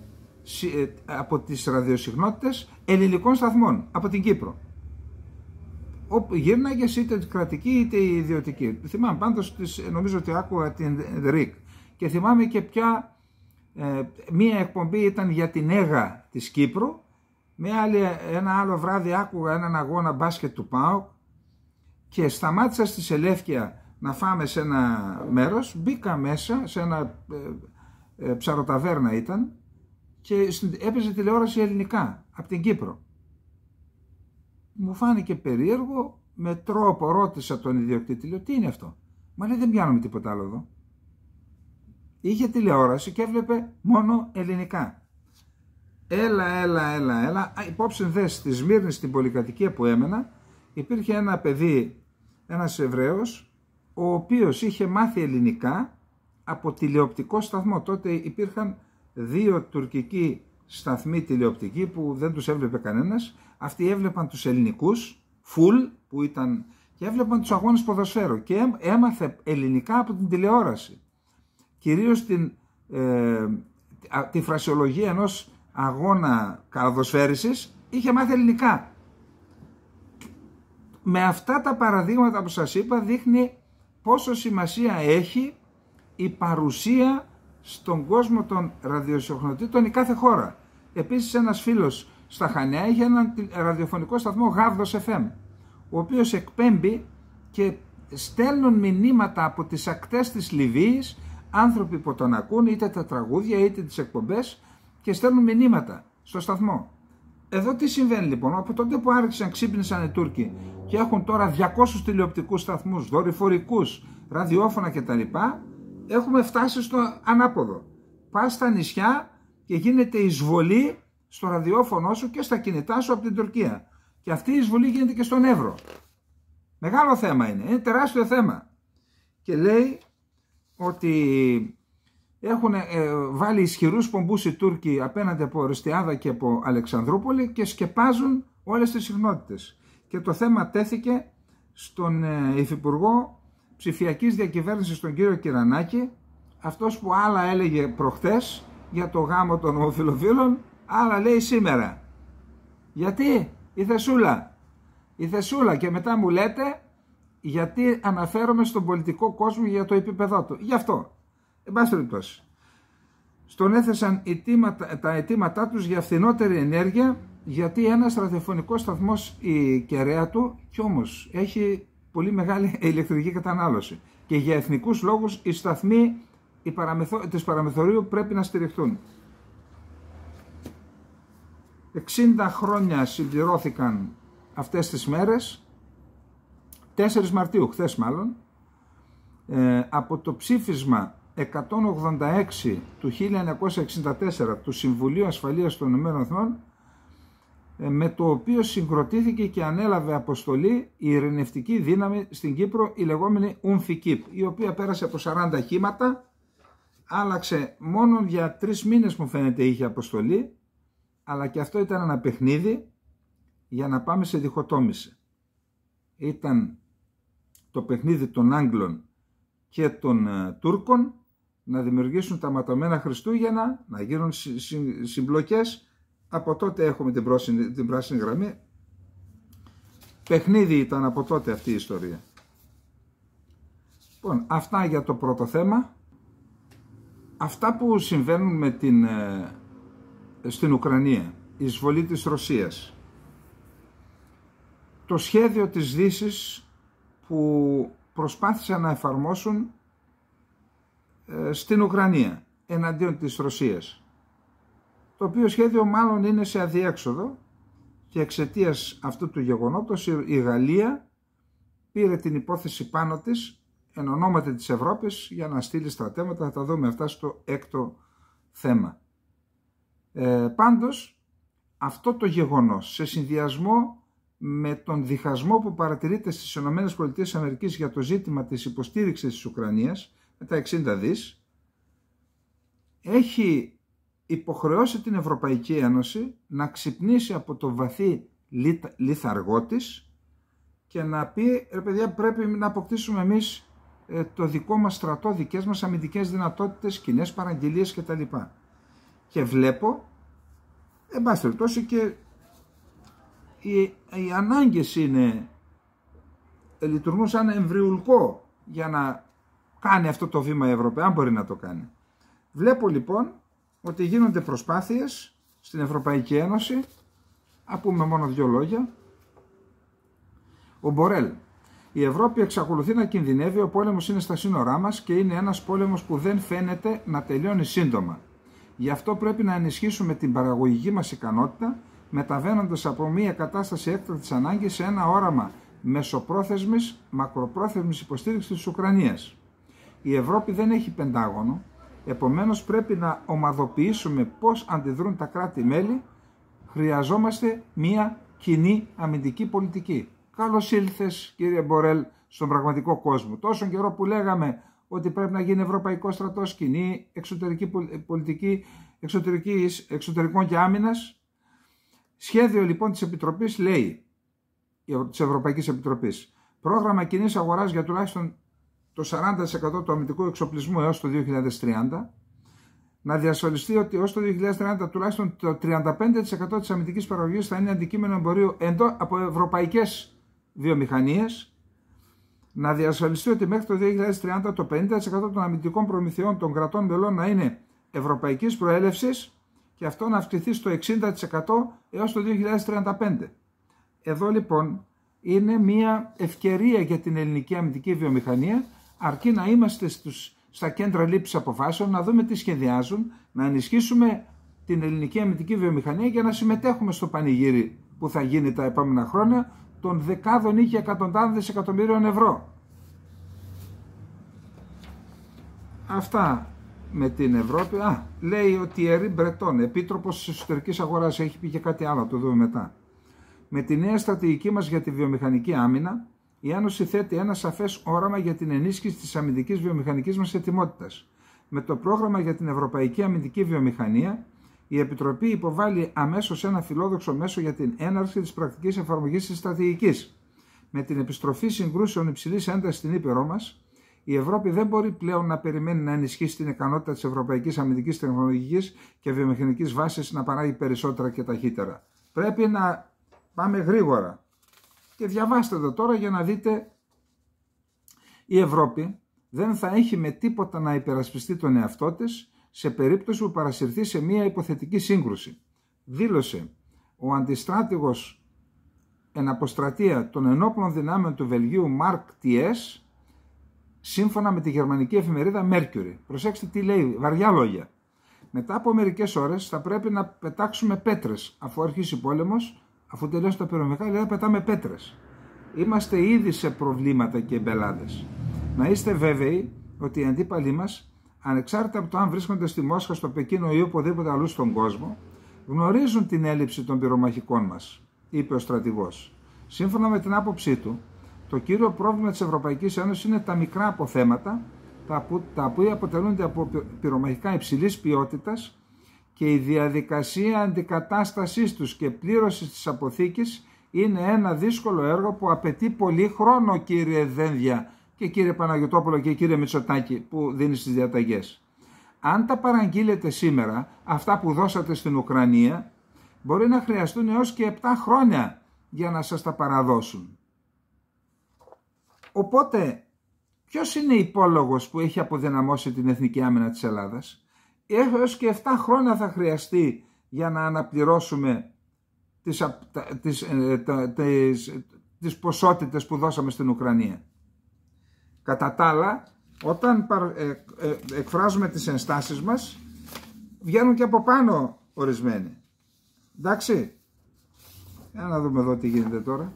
από τις ραδιοσυχνότητες ελληνικών σταθμών, από την Κύπρο. Όπου γύρναγες είτε κρατική είτε ιδιωτική. Θυμάμαι πάντως, νομίζω ότι άκουγα την ΡΙΚ. Και θυμάμαι και πια ε, μία εκπομπή ήταν για την ΕΓΑ της Κύπρου. Μια άλλη, ένα άλλο βράδυ άκουγα έναν αγώνα μπάσκετ του ΠΑΟΚ και σταμάτησα στη Σελεύκια να φάμε σε ένα μέρος, μπήκα μέσα σε ένα ε, ε, ψαροταβέρνα ήταν και έπαιζε τηλεόραση ελληνικά από την Κύπρο. Μου φάνηκε περίεργο, με τρόπο ρώτησα τον ιδιοκτήτη, λέω τι είναι αυτό? Μα λέει δεν πιάνουμε τίποτα άλλο εδώ. Είχε τηλεόραση και έβλεπε μόνο ελληνικά. Έλα, έλα, έλα, έλα. Υπόψη δε στη Σμύρνη, στην πολυκατοικία που έμενα, υπήρχε ένα παιδί, ένας Εβραίος, ο οποίος είχε μάθει ελληνικά από τηλεοπτικό σταθμό. Τότε υπήρχαν δύο τουρκικοί σταθμοί τηλεοπτικοί που δεν τους έβλεπε κανένας. Αυτοί έβλεπαν τους ελληνικούς, full, που ήταν, και έβλεπαν τους αγώνες ποδοσφαίρου. Και έμαθε ελληνικά από την τηλεόραση. Κυρίως την, ε, τη φρασιολογία ενός αγώνα καλαδοσφαίρισης είχε μάθει ελληνικά. Με αυτά τα παραδείγματα που σας είπα δείχνει πόσο σημασία έχει η παρουσία στον κόσμο των ραδιοσυχνοτήτων η κάθε χώρα. Επίσης ένας φίλος στα Χανιά είχε έναν ραδιοφωνικό σταθμό Γάβδος εφ εμ, ο οποίος εκπέμπει και στέλνουν μηνύματα από τις ακτές της Λιβύης άνθρωποι που τον ακούν, είτε τα τραγούδια είτε τις εκπομπές, και στέλνουν μηνύματα στο σταθμό. Εδώ τι συμβαίνει λοιπόν? Από τότε που άρχισαν, ξύπνησαν οι Τούρκοι και έχουν τώρα διακόσιους τηλεοπτικούς σταθμούς, δορυφορικούς, ραδιόφωνα κτλ. Έχουμε φτάσει στο ανάποδο. Πας στα νησιά και γίνεται εισβολή στο ραδιόφωνο σου και στα κινητά σου από την Τουρκία. Και αυτή η εισβολή γίνεται και στον Εύρο. Μεγάλο θέμα είναι, είναι τεράστιο θέμα. Και λέει ότι έχουν ε, βάλει ισχυρούς πομπούς οι Τούρκοι απέναντι από Οριστιάδα και από Αλεξανδρούπολη και σκεπάζουν όλες τις συχνότητες. Και το θέμα τέθηκε στον ε, Υφυπουργό Ψηφιακής Διακυβέρνησης, τον κύριο Κυρανάκη, αυτός που άλλα έλεγε προχτές για το γάμο των ομοφυλοφίλων, άλλα λέει σήμερα. Γιατί? Η Θεσούλα. Η Θεσούλα. Και μετά μου λέτε γιατί αναφέρομαι στον πολιτικό κόσμο για το επίπεδό του. Γι' αυτό. Εν πάση περιπτώσει, στον έθεσαν αιτήματα, τα αιτήματά τους για φθηνότερη ενέργεια, γιατί ένας ραδιοφωνικός σταθμός η κεραία του κι όμως έχει πολύ μεγάλη ηλεκτρική κατανάλωση και για εθνικούς λόγους οι σταθμοί οι παραμεθο... της παραμεθορίου πρέπει να στηριχτούν. εξήντα χρόνια συμπληρώθηκαν αυτές τις μέρες, τέσσερις Μαρτίου, χθες μάλλον, ε, από το ψήφισμα εκατόν ογδόντα έξι του χίλια εννιακόσια εξήντα τέσσερα του Συμβουλίου Ασφαλείας των Ηνωμένων Εθνών, ε, με το οποίο συγκροτήθηκε και ανέλαβε αποστολή η ειρηνευτική δύναμη στην Κύπρο, η λεγόμενη Ουμφικίπ, η οποία πέρασε από σαράντα κύματα, άλλαξε μόνο για τρεις μήνες μου φαίνεται είχε αποστολή, αλλά και αυτό ήταν ένα παιχνίδι για να πάμε σε διχοτόμηση. Ήταν το παιχνίδι των Άγγλων και των uh, Τούρκων να δημιουργήσουν τα ματωμένα Χριστούγεννα, να γίνουν συ, συ, συμπλοκές. Από τότε έχουμε την, πρόσινη, την πράσινη γραμμή. Παιχνίδι ήταν από τότε αυτή η ιστορία. Λοιπόν, αυτά για το πρώτο θέμα. Αυτά που συμβαίνουν με την, ε, στην Ουκρανία, η εισβολή της Ρωσίας, το σχέδιο της Δύσης που προσπάθησαν να εφαρμόσουν ε, στην Ουκρανία εναντίον της Ρωσίας, το οποίο σχέδιο μάλλον είναι σε αδιέξοδο και εξαιτίας αυτού του γεγονότος η Γαλλία πήρε την υπόθεση πάνω της εν ονόματι της Ευρώπης για να στείλει στρατεύματα. Θα τα δούμε αυτά στο έκτο θέμα. Ε, πάντως αυτό το γεγονός σε συνδυασμό με τον διχασμό που παρατηρείται στις ΗΠΑ για το ζήτημα της υποστήριξης της Ουκρανίας με τα εξήντα δις έχει υποχρεώσει την Ευρωπαϊκή Ένωση να ξυπνήσει από το βαθύ λιθαργό της και να πει ρε παιδιά, πρέπει να αποκτήσουμε εμείς ε, το δικό μας στρατό, δικές μας αμυντικές δυνατότητες, κοινές παραγγελίες κτλ. Και βλέπω εν πάση περιπτώσει, και οι, οι ανάγκες είναι, λειτουργούν σαν εμβριουλκό για να κάνει αυτό το βήμα η Ευρώπη, αν μπορεί να το κάνει. Βλέπω λοιπόν ότι γίνονται προσπάθειες στην Ευρωπαϊκή Ένωση, να πούμε μόνο δύο λόγια. Ο Μπορέλ: η Ευρώπη εξακολουθεί να κινδυνεύει, ο πόλεμος είναι στα σύνορά μας και είναι ένας πόλεμος που δεν φαίνεται να τελειώνει σύντομα. Γι' αυτό πρέπει να ενισχύσουμε την παραγωγική μας ικανότητα, μεταβαίνοντας από μια κατάσταση έκτακτης ανάγκης σε ένα όραμα μεσοπρόθεσμης, μακροπρόθεσμης υποστήριξης της Ουκρανίας. Η Ευρώπη δεν έχει πεντάγωνο, επομένως πρέπει να ομαδοποιήσουμε πώς αντιδρούν τα κράτη-μέλη. Χρειαζόμαστε μια κοινή αμυντική πολιτική. Καλώς ήλθες, κύριε Μπορέλ, στον πραγματικό κόσμο. Τόσο καιρό που λέγαμε ότι πρέπει να γίνει ευρωπαϊκό στρατός, κοινή εξωτερική πολιτική εξωτερικής, εξωτερικών και άμυνας. Σχέδιο λοιπόν της Επιτροπής λέει, της Ευρωπαϊκής Επιτροπής, πρόγραμμα κοινής αγοράς για τουλάχιστον το σαράντα τοις εκατό του αμυντικού εξοπλισμού έως το δύο χιλιάδες τριάντα, να διασφαλιστεί ότι έως το δύο χιλιάδες τριάντα τουλάχιστον το τριάντα πέντε τοις εκατό της αμυντικής παραγωγής θα είναι αντικείμενο εμπορίου εντός από ευρωπαϊκές βιομηχανίες, να διασφαλιστεί ότι μέχρι το δύο χιλιάδες τριάντα το πενήντα τοις εκατό των αμυντικών προμηθειών των κρατών μελών να είναι ευρωπαϊκής προέλευσης και αυτό να αυξηθεί στο εξήντα τοις εκατό έως το δύο χιλιάδες τριάντα πέντε. Εδώ λοιπόν είναι μια ευκαιρία για την ελληνική αμυντική βιομηχανία, αρκεί να είμαστε στους, στα κέντρα λήψης αποφάσεων, να δούμε τι σχεδιάζουν, να ενισχύσουμε την ελληνική αμυντική βιομηχανία για να συμμετέχουμε στο πανηγύρι που θα γίνει τα επόμενα χρόνια των δεκάδων ή και εκατοντάδων δισεκατομμύριων ευρώ. Αυτά με την Ευρώπη. Α, λέει ο Τιερί Μπρετόν, επίτροπος της εσωτερικής αγοράς, έχει πει και κάτι άλλο, το δούμε μετά. Με τη νέα στρατηγική μας για τη βιομηχανική άμυνα, η Ένωση θέτει ένα σαφές όραμα για την ενίσχυση της αμυντικής βιομηχανικής μας ετοιμότητας. Με το πρόγραμμα για την Ευρωπαϊκή Αμυντική Βιομηχανία, η Επιτροπή υποβάλλει αμέσως ένα φιλόδοξο μέσο για την έναρξη της πρακτικής εφαρμογής της στρατηγικής. Με την επιστροφή συγκρούσεων υψηλής έντασης στην ήπειρό μας, η Ευρώπη δεν μπορεί πλέον να περιμένει να ενισχύσει την ικανότητα της ευρωπαϊκής αμυντικής τεχνολογικής και βιομηχανικής βάσης να παράγει περισσότερα και ταχύτερα. Πρέπει να πάμε γρήγορα. Και διαβάστε το τώρα για να δείτε, η Ευρώπη δεν θα έχει με τίποτα να υπερασπιστεί τον εαυτό της σε περίπτωση που παρασυρθεί σε μια υποθετική σύγκρουση. Δήλωσε ο αντιστράτηγος εν αποστρατεία των ενόπλων δυνάμεων του Βελγίου Μαρκ Τιές, σύμφωνα με τη γερμανική εφημερίδα Mercury. Προσέξτε τι λέει, βαριά λόγια. Μετά από μερικές ώρες θα πρέπει να πετάξουμε πέτρες. Αφού αρχίσει πόλεμος, αφού τελειώσει τα πυρομαχικά, λέει πετάμε πέτρες. Είμαστε ήδη σε προβλήματα και εμπελάδες. Να είστε βέβαιοι ότι οι αντίπαλοι μας, ανεξάρτητα από το αν βρίσκονται στη Μόσχα, στο Πεκίνο ή οπουδήποτε αλλού στον κόσμο, γνωρίζουν την έλλειψη των πυρομαχικών μας, είπε ο στρατηγός. Σύμφωνα με την άποψή του, το κύριο πρόβλημα της Ευρωπαϊκής Ένωσης είναι τα μικρά αποθέματα, τα οποία αποτελούνται από πυρομαχικά υψηλής ποιότητας και η διαδικασία αντικατάστασής τους και πλήρωσης της αποθήκης είναι ένα δύσκολο έργο που απαιτεί πολύ χρόνο, κύριε Δένδια και κύριε Παναγιωτόπουλο και κύριε Μητσοτάκη που δίνει στις διαταγές. Αν τα παραγγείλετε σήμερα, αυτά που δώσατε στην Ουκρανία, μπορεί να χρειαστούν έως και επτά χρόνια για να σας τα παραδώσουν. Οπότε, ποιος είναι υπόλογος που έχει αποδυναμώσει την εθνική άμυνα της Ελλάδας? Έως και επτά χρόνια θα χρειαστεί για να αναπληρώσουμε τις, τις, τις, τις ποσότητες που δώσαμε στην Ουκρανία. Κατά τα άλλα, όταν ε, ε, εκφράζουμε τις ενστάσεις μας, βγαίνουν και από πάνω ορισμένοι. Εντάξει, για να δούμε εδώ τι γίνεται τώρα.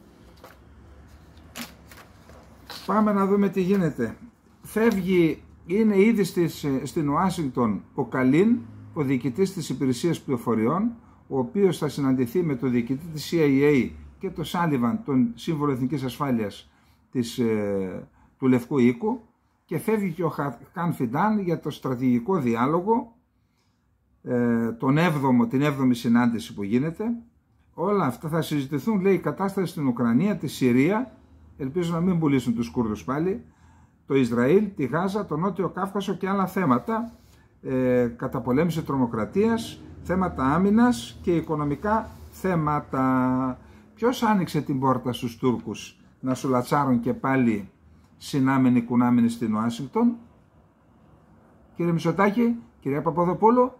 Πάμε να δούμε τι γίνεται. Φεύγει, είναι ήδη στις, στην Ουάσιγκτον ο Καλίν, ο διοικητής της Υπηρεσίας Πληροφοριών, ο οποίος θα συναντηθεί με τον διοικητή της σι άι έι και τον Σάλιβαν, τον Σύμβολο Εθνικής Ασφάλειας της, ε, του Λευκού Οίκου, και φεύγει και ο Χακάν Φιντάν για το στρατηγικό διάλογο, ε, τον έβδομο, την έβδομη συνάντηση που γίνεται. Όλα αυτά θα συζητηθούν, λέει, η κατάσταση στην Ουκρανία, τη Συρία, ελπίζω να μην πουλήσουν τους Κούρδους πάλι, το Ισραήλ, τη Γάζα, το Νότιο Κάφκασο και άλλα θέματα, ε, καταπολέμηση τρομοκρατίας, θέματα άμυνας και οικονομικά θέματα. Ποιος άνοιξε την πόρτα στους Τούρκους να σου λατσάρουν και πάλι συνάμενοι κουνάμενοι στην Ουάσιγκτον? Κύριε Μητσοτάκη, κυρία Παπαδοπούλου,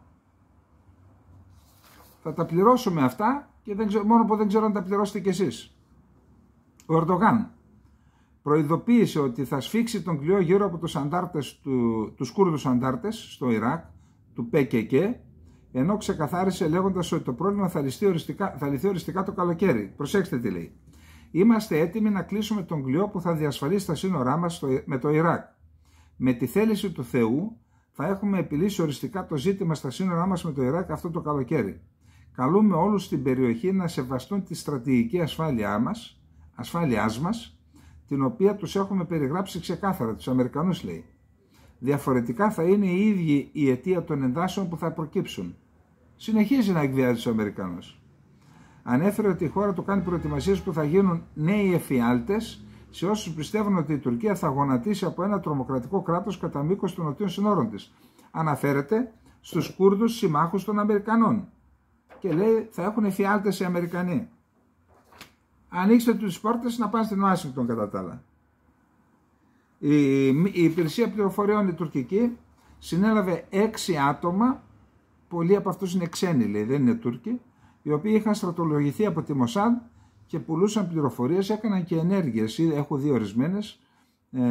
θα τα πληρώσουμε αυτά και δεν ξέρω, μόνο που δεν ξέρω αν τα πληρώσετε κι εσείς. Ο Ερντογάν προειδοποίησε ότι θα σφίξει τον κλειό γύρω από τους αντάρτες του, τους Κούρδους αντάρτες στο Ιράκ, του πι κέι κέι, ενώ ξεκαθάρισε λέγοντας ότι το πρόβλημα θα λυθεί οριστικά, θα λυθεί οριστικά το καλοκαίρι. Προσέξτε τι λέει. Είμαστε έτοιμοι να κλείσουμε τον κλειό που θα διασφαλίσει τα σύνορά μας στο, με το Ιράκ. Με τη θέληση του Θεού θα έχουμε επιλύσει οριστικά το ζήτημα στα σύνορά μας με το Ιράκ αυτό το καλοκαίρι. Καλούμε όλους στην περιοχή να σεβαστούν τη στρατηγική ασφάλειά μας, ασφάλειάς μας, την οποία τους έχουμε περιγράψει ξεκάθαρα, τους Αμερικανούς λέει. Διαφορετικά θα είναι οι ίδιοι η αιτία των εντάσεων που θα προκύψουν. Συνεχίζει να εκβιάζει τους Αμερικανούς. Ανέφερε ότι η χώρα του κάνει προετοιμασίες που θα γίνουν νέοι εφιάλτες σε όσους πιστεύουν ότι η Τουρκία θα γονατίσει από ένα τρομοκρατικό κράτος κατά μήκος των νοτίων συνόρων της. Αναφέρεται στους Κούρδους συμμάχους των Αμερικανών και λέει θα έχουν εφιάλτες οι Αμερικανοί. Ανοίξτε τους πόρτες να πάνε στην Ουάσιγκτον κατά τα άλλα. Η, η υπηρεσία πληροφοριών η τουρκική συνέλαβε έξι άτομα, πολλοί από αυτούς είναι ξένοι λέει, δεν είναι Τούρκοι, οι οποίοι είχαν στρατολογηθεί από τη Μοσάντ και πουλούσαν πληροφορίες, έκαναν και ενέργειες, έχω δει ορισμένες, ε,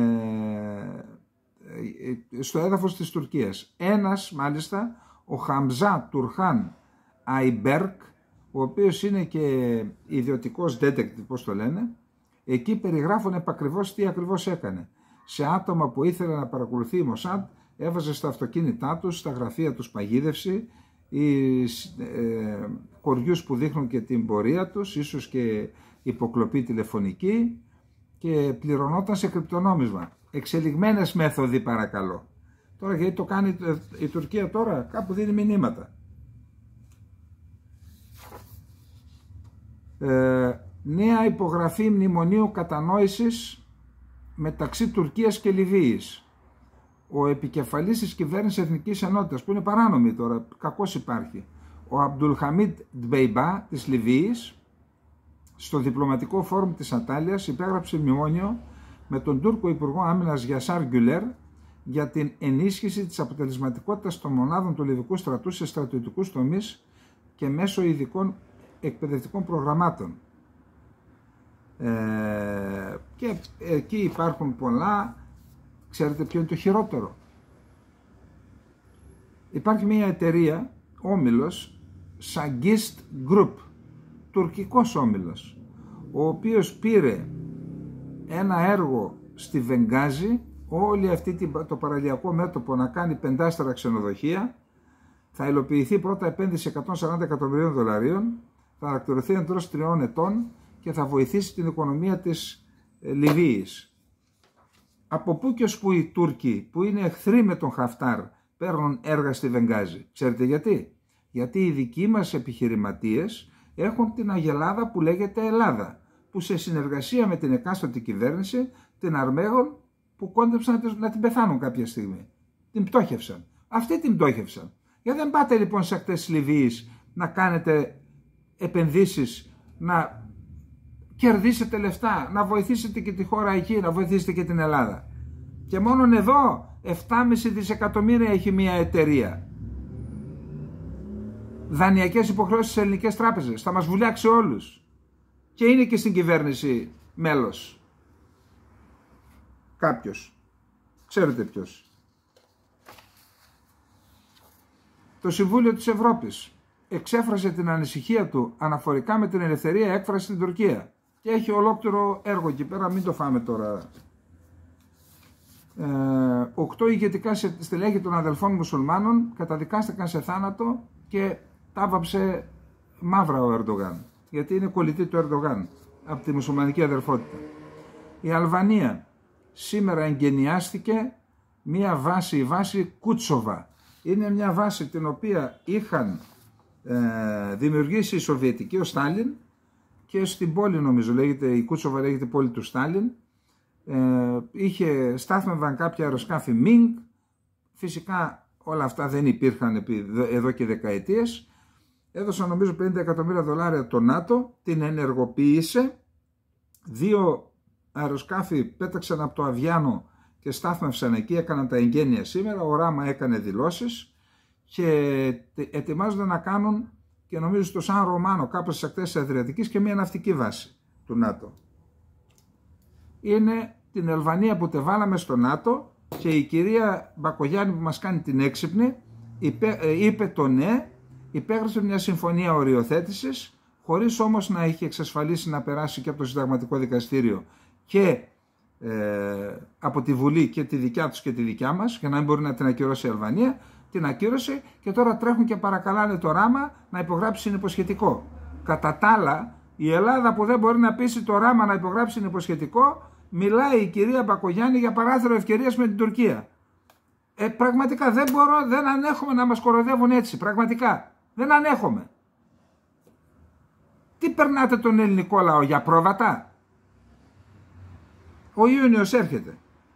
στο έδαφος της Τουρκίας. Ένας μάλιστα, ο Χαμζά Τουρχάν Αϊμπέρκ, ο οποίος είναι και ιδιωτικός detective, πώς το λένε, εκεί περιγράφουν επακριβώς τι ακριβώς έκανε. Σε άτομα που ήθελε να παρακολουθεί η Μοσάντ, έβαζε στα αυτοκίνητά τους, στα γραφεία τους παγίδευση, οι ε, χωριούς που δείχνουν και την πορεία τους, ίσως και υποκλοπή τηλεφωνική, και πληρωνόταν σε κρυπτονόμισμα. Εξελιγμένες μέθοδοι παρακαλώ. Τώρα γιατί το κάνει η Τουρκία τώρα, κάπου δίνει μηνύματα. Ε, νέα υπογραφή μνημονίου κατανόησης μεταξύ Τουρκίας και Λιβύης. Ο επικεφαλής της κυβέρνησης Εθνικής Ενότητας, που είναι παράνομη τώρα, κακώς υπάρχει, ο Αμπτουλχαμίτ Ντμπέιμπα της Λιβύης, στο διπλωματικό φόρουμ της Αντάλιας υπέγραψε μνημόνιο με τον Τούρκο Υπουργό Άμυνας Γιασάρ Γκιουλέρ για την ενίσχυση της αποτελεσματικότητας των μονάδων του Λιβυκού στρατού σε στρατιωτικούς τομείς και μέσω ειδικών εκπαιδευτικών προγραμμάτων. Ε, και εκεί υπάρχουν πολλά. Ξέρετε ποιο είναι το χειρότερο? Υπάρχει μια εταιρεία, όμιλος, Sagist Group, τουρκικός όμιλος, ο οποίος πήρε ένα έργο στη Βενγκάζη, όλη αυτή το παραλιακό μέτωπο να κάνει πεντάστερα ξενοδοχεία. Θα υλοποιηθεί πρώτα επένδυση εκατόν σαράντα εκατομμυρίων δολαρίων, θα ανακτηρωθεί εντός τριών ετών και θα βοηθήσει την οικονομία της Λιβύης. Από πού και ως που οι Τούρκοι που είναι εχθροί με τον Χαφτάρ παίρνουν έργα στη Βενγκάζη? Ξέρετε γιατί? Γιατί οι δικοί μας επιχειρηματίες έχουν την αγελάδα που λέγεται Ελλάδα, που σε συνεργασία με την εκάστοτε κυβέρνηση την αρμέγουν, που κόντεψαν να την πεθάνουν κάποια στιγμή. Την πτώχευσαν. Αυτοί την πτώχευσαν. Γιατί δεν πάτε λοιπόν σε ακτές της Λιβύης να κάνετε επενδύσεις, να κερδίσετε λεφτά, να βοηθήσετε και τη χώρα εκεί, να βοηθήσετε και την Ελλάδα? Και μόνον εδώ επτά κόμμα πέντε δισεκατομμύρια έχει μια εταιρεία. Δανειακές υποχρεώσεις στις ελληνικές τράπεζες. Θα μας βουλιάξει όλους. Και είναι και στην κυβέρνηση μέλος κάποιος. Ξέρετε ποιος? Το Συμβούλιο της Ευρώπης εξέφρασε την ανησυχία του αναφορικά με την ελευθερία έκφραση στην Τουρκία. Και έχει ολόκληρο έργο εκεί πέρα, μην το φάμε τώρα. Ε, οκτώ ηγετικά στελέχη των αδελφών μουσουλμάνων καταδικάστηκαν σε θάνατο και τα βάψε μαύρα ο Ερντογάν. Γιατί είναι κολλητή του Ερντογάν από τη μουσουλμανική αδερφότητα. Η Αλβανία σήμερα εγκαινιάστηκε μια βάση, η βάση Κούτσοβα. Είναι μια βάση την οποία είχαν ε, δημιουργήσει οι Σοβιετικοί, ο Στάλιν, και στην πόλη νομίζω λέγεται, η Κούτσοβα λέγεται πόλη του Στάλιν. Ε, είχε, στάθμευαν κάποια αεροσκάφη Μινγκ. Φυσικά όλα αυτά δεν υπήρχαν εδώ και δεκαετίες. έδωσαν νομίζω πενήντα εκατομμύρια δολάρια το ΝΑΤΟ, την ενεργοποίησε, δύο αεροσκάφη πέταξαν από το Αβιάνο και στάθμευσαν εκεί, έκαναν τα εγγένεια σήμερα, ο Ράμα έκανε δηλώσεις και ετοιμάζονται να κάνουν και νομίζω στο Σαν Ρωμάνο, κάπως στις ακτές της Αδριατικής, και μια ναυτική βάση του ΝΑΤΟ. Είναι την Αλβανία που τεβάλαμε στο ΝΑΤΟ και η κυρία Μπακογιάννη που μας κάνει την έξυπνη είπε, είπε το ναι, υπέγραψε μια συμφωνία οριοθέτησης, χωρίς όμως να έχει εξασφαλίσει να περάσει και από το Συνταγματικό Δικαστήριο και ε, από τη Βουλή και τη δικιά τους και τη δικιά μας, για να μην μπορεί να την ακυρώσει η Αλβανία. Την ακύρωσε και τώρα τρέχουν και παρακαλάνε το Ράμα να υπογράψει συνυποσχετικό. Κατά τα άλλα, η Ελλάδα που δεν μπορεί να πείσει το Ράμα να υπογράψει συνυποσχετικό, μιλάει η κυρία Μπακογιάννη για παράθυρο ευκαιρίας με την Τουρκία. Ε, πραγματικά δεν μπορώ, δεν ανέχομαι να μας κοροϊδεύουν έτσι. Πραγματικά δεν ανέχομαι. Τι περνάτε τον ελληνικό λαό, για πρόβατα? Ο Ιούνιος έρχεται.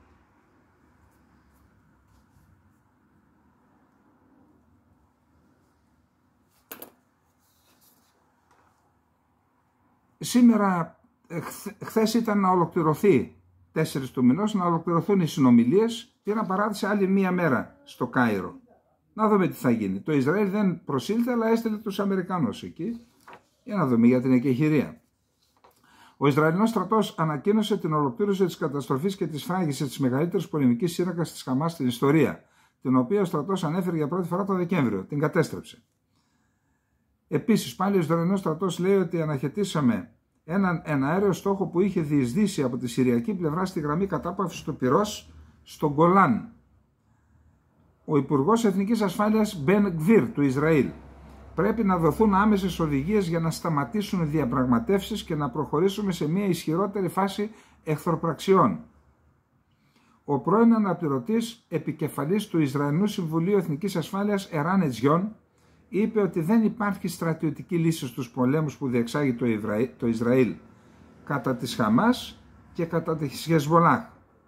Σήμερα, χθες ήταν να ολοκληρωθεί, τέσσερις του μηνός, να ολοκληρωθούν οι συνομιλίες και να παράτησε άλλη μία μέρα στο Κάιρο. Να δούμε τι θα γίνει. Το Ισραήλ δεν προσήλθε, αλλά έστειλε τους Αμερικάνους εκεί. Για να δούμε για την εκεχηρία. Ο Ισραηλινός στρατός ανακοίνωσε την ολοκλήρωση της καταστροφής και της φράγησης της μεγαλύτερης πολεμικής σύραγγας της Χαμάς στην ιστορία, την οποία ο στρατός ανέφερε για πρώτη φορά το Δεκέμβριο. Την κατέστρεψε. Επίσης, πάλι ο Ισραηλινός στρατός λέει ότι αναχαιτήσαμε έναν εναέριο στόχο που είχε διεισδύσει από τη συριακή πλευρά στη γραμμή κατάπαυσης του πυρός στον Γκολάν. Ο Υπουργός Εθνικής Ασφάλειας Μπεν Γκβίρ του Ισραήλ: πρέπει να δοθούν άμεσες οδηγίες για να σταματήσουν οι διαπραγματεύσεις και να προχωρήσουμε σε μια ισχυρότερη φάση εχθροπραξιών. Ο πρώην αναπληρωτής επικεφαλής του Ισραηλινού Συμβουλίου Εθνικής Ασφάλειας Εράν Ετζιόν είπε ότι δεν υπάρχει στρατιωτική λύση στους πολέμους που διεξάγει το, Ιβρα... το Ισραήλ κατά της Χαμάς και κατά της Χεσβολάχ.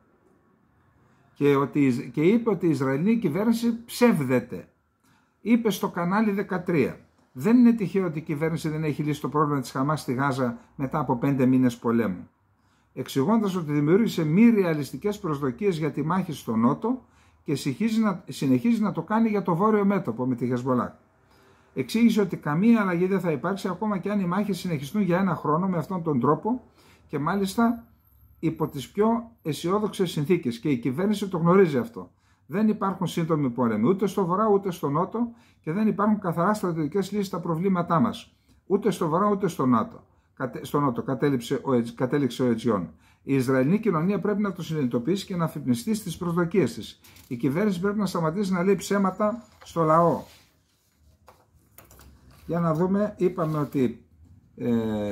Και, ότι... και είπε ότι η Ισραηλινή κυβέρνηση ψεύδεται. Είπε στο κανάλι δεκατρία: δεν είναι τυχαίο ότι η κυβέρνηση δεν έχει λύσει το πρόβλημα της Χαμάς στη Γάζα μετά από πέντε μήνες πολέμου. Εξηγώντας ότι δημιούργησε μη ρεαλιστικές προσδοκίες για τη μάχη στο Νότο και συνεχίζει να, συνεχίζει να το κάνει για το βόρειο μέτωπο με τη Χεσβολάχ. Εξήγησε ότι καμία αλλαγή δεν θα υπάρξει ακόμα και αν οι μάχες συνεχιστούν για ένα χρόνο με αυτόν τον τρόπο και μάλιστα υπό τις πιο αισιόδοξες συνθήκες, και η κυβέρνηση το γνωρίζει αυτό. Δεν υπάρχουν σύντομοι πόλεμοι ούτε στο βορρά ούτε στο νότο και δεν υπάρχουν καθαρά στρατιωτικές λύσεις στα προβλήματά μας. Ούτε στο βορρά ούτε στο νότο. Στο νότο, κατέληξε ο Ετζιόν. Η Ισραηλινή κοινωνία πρέπει να το συνειδητοποιήσει και να αφυπνιστεί στις προσδοκίες της. Η κυβέρνηση πρέπει να σταματήσει να λέει ψέματα στο λαό. Για να δούμε, είπαμε ότι ε,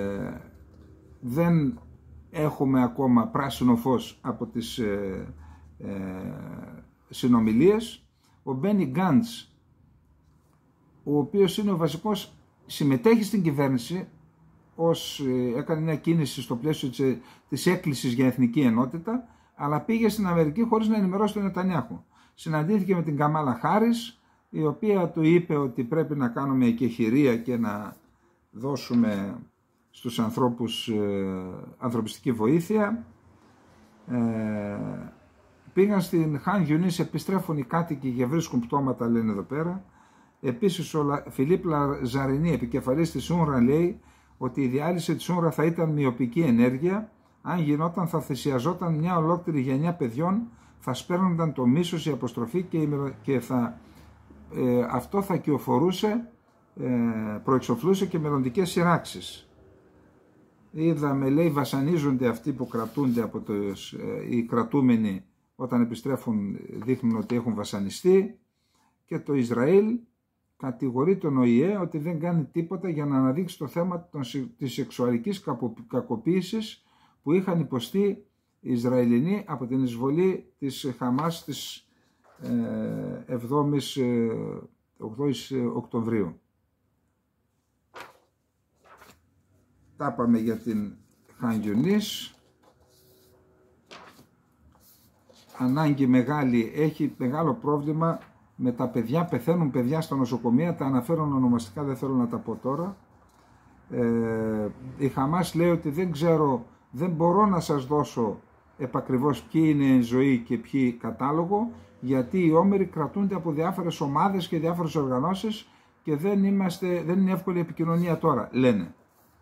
δεν έχουμε ακόμα πράσινο φως από τις ε, ε, συνομιλίες. Ο Μπένι Γκάντς, ο οποίος είναι ο βασικός, συμμετέχει στην κυβέρνηση, ως, ε, έκανε μια κίνηση στο πλαίσιο της, της έκκλησης για εθνική ενότητα, αλλά πήγε στην Αμερική χωρίς να ενημερώσει τον Νετανιάχου. Συναντήθηκε με την Καμάλα Χάρις, η οποία του είπε ότι πρέπει να κάνουμε εκεχηρία και να δώσουμε στους ανθρώπους ε, ανθρωπιστική βοήθεια. Ε, πήγαν στην Χαν Γιουνίς, επιστρέφουν οι κάτοικοι και βρίσκουν πτώματα, λένε εδώ πέρα. Επίσης ο Φιλίπ Λαζαρινή, επικεφαλής της Ούνρα, λέει ότι η διάλυση της Ούνρα θα ήταν μειοπική ενέργεια. Αν γινόταν θα θυσιαζόταν μια ολόκληρη γενιά παιδιών, θα σπέρνονταν το μίσος, η αποστροφή και, η, και θα... Ε, αυτό θα κυοφορούσε, ε, προεξοφλούσε και μελλοντικές σειράξεις. Είδαμε, λέει, βασανίζονται αυτοί που κρατούνται από τους, ε, οι κρατούμενοι όταν επιστρέφουν, δείχνουν ότι έχουν βασανιστεί, και το Ισραήλ κατηγορεί τον Ο Η Ε ότι δεν κάνει τίποτα για να αναδείξει το θέμα των, της σεξουαλικής κακοποίησης που είχαν υποστεί οι Ισραηλινοί από την εισβολή της Χαμάς της εβδόμης Οκτωβρίου. Τα είπαμε για την Χαν Γιουνίς. Ανάγκη μεγάλη, έχει μεγάλο πρόβλημα με τα παιδιά, πεθαίνουν παιδιά στα νοσοκομεία, τα αναφέρουν ονομαστικά, δεν θέλω να τα πω τώρα. Ε, η Χαμάς λέει ότι δεν ξέρω, δεν μπορώ να σας δώσω επακριβώς ποιοι είναι εν ζωή και ποιοι κατάλογο, γιατί οι όμηροι κρατούνται από διάφορες ομάδες και διάφορες οργανώσεις και δεν, είμαστε, δεν είναι εύκολη επικοινωνία τώρα, λένε.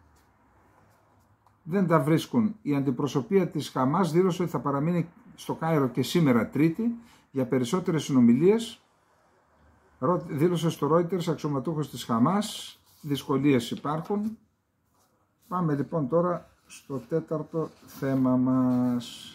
Δεν τα βρίσκουν. Η αντιπροσωπεία της Χαμάς δήλωσε ότι θα παραμείνει στο Κάιρο και σήμερα Τρίτη για περισσότερες συνομιλίες. Δήλωσε στο Reuters αξιωματούχος της Χαμάς. Δυσκολίες υπάρχουν. Πάμε λοιπόν τώρα στο τέταρτο θέμα μας.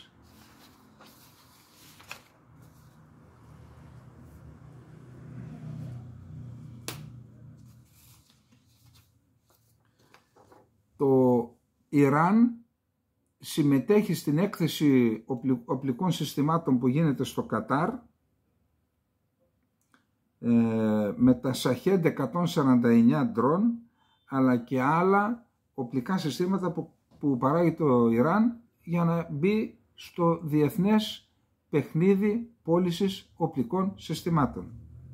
Το Ιράν συμμετέχει στην έκθεση οπλικών συστημάτων που γίνεται στο Κατάρ ε, με τα Σαχέντ εκατόν σαράντα εννιά ντρόν, αλλά και άλλα οπλικά συστήματα που, που παράγει το Ιράν για να μπει στο διεθνές παιχνίδι πώλησης οπλικών συστημάτων.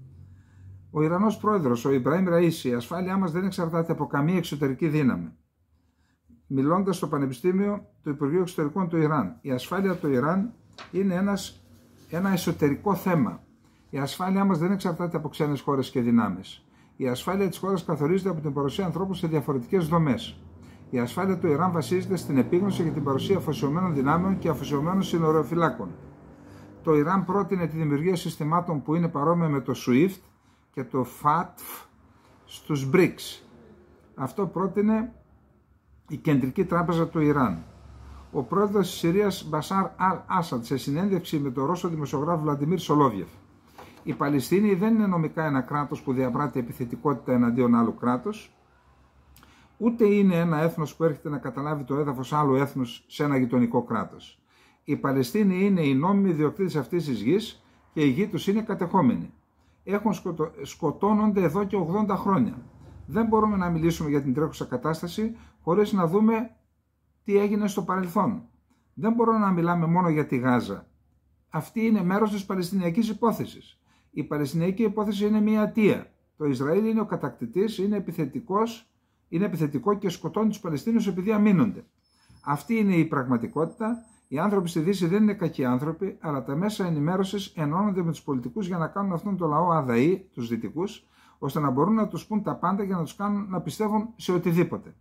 Ο Ιρανός πρόεδρος, ο Ιμπραήμ Ραΐσι, η ασφάλειά μας δεν εξαρτάται από καμία εξωτερική δύναμη. Μιλώντας στο Πανεπιστήμιο του Υπουργείου Εξωτερικών του Ιράν, η ασφάλεια του Ιράν είναι ένας, ένα εσωτερικό θέμα. Η ασφάλειά μας δεν εξαρτάται από ξένες χώρες και δυνάμεις. Η ασφάλεια της χώρας καθορίζεται από την παρουσία ανθρώπων σε διαφορετικές δομές. Η ασφάλεια του Ιράν βασίζεται στην επίγνωση για την παρουσία αφοσιωμένων δυνάμεων και αφοσιωμένων συνοριοφυλάκων. Το Ιράν πρότεινε τη δημιουργία συστημάτων που είναι παρόμοια με το σουίφτ και το φατφ στους μπρικς. Αυτό πρότεινε η Κεντρική Τράπεζα του Ιράν. Ο πρόεδρος της Συρίας Μπασάρ Αλ Άσαντ σε συνέντευξη με τον Ρώσο δημοσιογράφο Βλαντιμίρ Σολόβιεφ. Η Παλαιστίνη δεν είναι νομικά ένα κράτος που διαπράττει επιθετικότητα εναντίον άλλου κράτους, ούτε είναι ένα έθνος που έρχεται να καταλάβει το έδαφος άλλου έθνους σε ένα γειτονικό κράτος. Η Παλαιστίνη είναι οι νόμιμοι ιδιοκτήτες αυτής της γης και η γη τους είναι κατεχόμενη. Έχουν σκοτω... σκοτώνονται εδώ και ογδόντα χρόνια. Δεν μπορούμε να μιλήσουμε για την τρέχουσα κατάσταση χωρίς να δούμε τι έγινε στο παρελθόν. Δεν μπορούμε να μιλάμε μόνο για τη Γάζα. Αυτή είναι μέρος της Παλαιστινιακής υπόθεσης. Η Παλαιστινιακή υπόθεση είναι μια αιτία. Το Ισραήλ είναι ο κατακτητής, είναι επιθετικός, είναι επιθετικό και σκοτώνει τους Παλαιστίνιους επειδή αμήνονται. Αυτή είναι η πραγματικότητα. Οι άνθρωποι στη Δύση δεν είναι κακοί άνθρωποι, αλλά τα μέσα ενημέρωσης ενώνονται με τους πολιτικούς για να κάνουν αυτόν τον λαό αδαή, τους δυτικούς, ώστε να μπορούν να τους πούν τα πάντα για να τους κάνουν να πιστεύουν σε οτιδήποτε.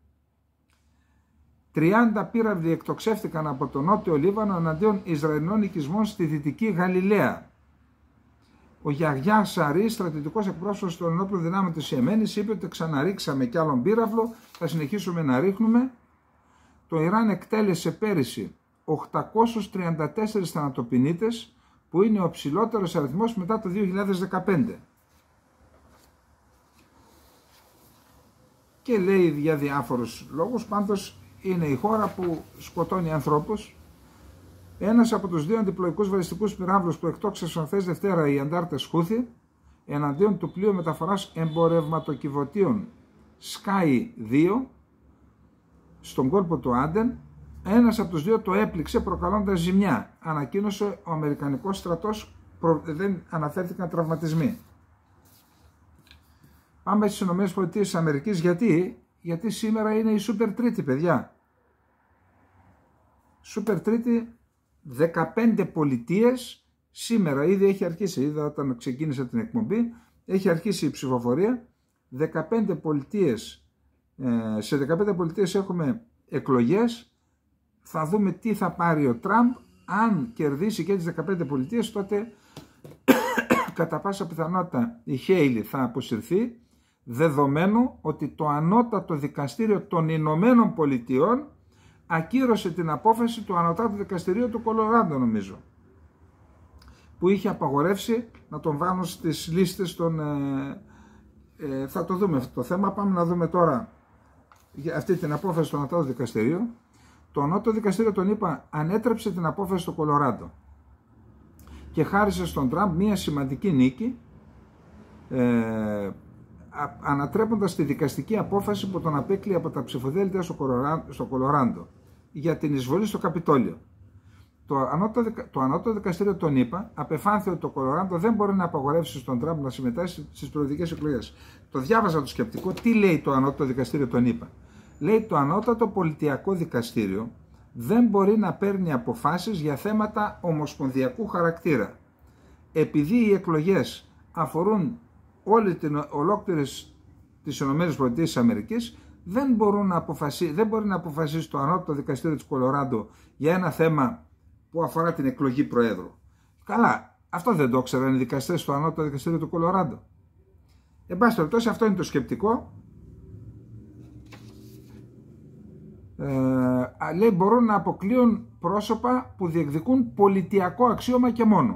τριάντα πύραυλοι εκτοξεύτηκαν από το νότιο Λίβανο εναντίον Ισραηλινών οικισμών στη Δυτική Γαλιλαία. Ο Γιαγιά Σαρί, στρατιωτικός εκπρόσωπος των ενόπλων δυνάμεων της Ιεμένης, είπε ότι ξαναρίξαμε κι άλλον πύραυλο, θα συνεχίσουμε να ρίχνουμε. Το Ιράν εκτέλεσε πέρυσι οκτακόσιους τριάντα τέσσερις θανατοποινήτες, που είναι ο ψηλότερος αριθμός μετά το δύο χιλιάδες δεκαπέντε. Και λέει για διάφορους λόγους, πάντως είναι η χώρα που σκοτώνει ανθρώπους. Ένας από τους δύο αντιπλοϊκούς βαλιστικούς πυράβλους που εκτόξευσαν χθες Δευτέρα οι αντάρτες Χούθι εναντίον του πλοίου μεταφοράς εμπορευματοκιβωτίων Sky δύο στον κόλπο του Άντεν, ένας από τους δύο το έπληξε προκαλώντας ζημιά. Ανακοίνωσε ο Αμερικανικός στρατός, δεν αναφέρθηκαν τραυματισμοί. Πάμε στις ΗΠΑ. Γιατί? Γιατί σήμερα είναι η Σούπερ Τρίτη, παιδιά. Σούπερ Τρίτη, δεκαπέντε πολιτείες, σήμερα ήδη έχει αρχίσει, είδα όταν ξεκίνησα την εκπομπή, έχει αρχίσει η ψηφοφορία. δεκαπέντε πολιτείες, σε δεκαπέντε πολιτείες έχουμε εκλογές. Θα δούμε τι θα πάρει ο Τραμπ. Αν κερδίσει και τις δεκαπέντε πολιτείες, τότε κατά πάσα πιθανότητα η Χέιλι θα αποσυρθεί, δεδομένου ότι το ανώτατο δικαστήριο των Ηνωμένων Πολιτειών ακύρωσε την απόφαση του ανώτατου δικαστηρίου του Κολοράντο, νομίζω, που είχε απαγορεύσει να τον βάλουν στις λίστες των... Ε, ε, θα το δούμε αυτό το θέμα. Πάμε να δούμε τώρα αυτή την απόφαση του ανώτατου δικαστηρίου. Το ανώτατο δικαστήριο των ΗΠΑ ανέτρεψε την απόφαση του Κολοράντο και χάρισε στον Τραμπ μια σημαντική νίκη, ε, ανατρέποντας τη δικαστική απόφαση που τον απέκλειε από τα ψηφοδέλτια στο Κολοράντο για την εισβολή στο Καπιτόλιο. Το ανώτατο, το ανώτατο δικαστήριο των ΗΠΑ απεφάνθη ότι το Κολοράντο δεν μπορεί να απαγορεύσει στον Τραμπ να συμμετάσχει στις προεδρικές εκλογές. Το διάβαζα το σκεπτικό. Τι λέει το ανώτατο δικαστήριο των ΗΠΑ? Λέει το ανώτατο πολιτιακό δικαστήριο δεν μπορεί να παίρνει αποφάσεις για θέματα ομοσπονδιακού χαρακτήρα. Επειδή οι εκλογές αφορούν όλη την ολόκληρες τις ΗΠΑ, δεν, μπορούν να αποφασί, δεν μπορεί να αποφασίσει το ανώτατο δικαστήριο της Κολοράντο για ένα θέμα που αφορά την εκλογή προέδρου. Καλά, αυτό δεν το ξέραν οι δικαστές στο ανώτατο δικαστήριο του Κολοράντο. Εν πάση περιπτώσει, αυτό είναι το σκεπτικό. Ε, λέει μπορούν να αποκλείουν πρόσωπα που διεκδικούν πολιτιακό αξίωμα και μόνο.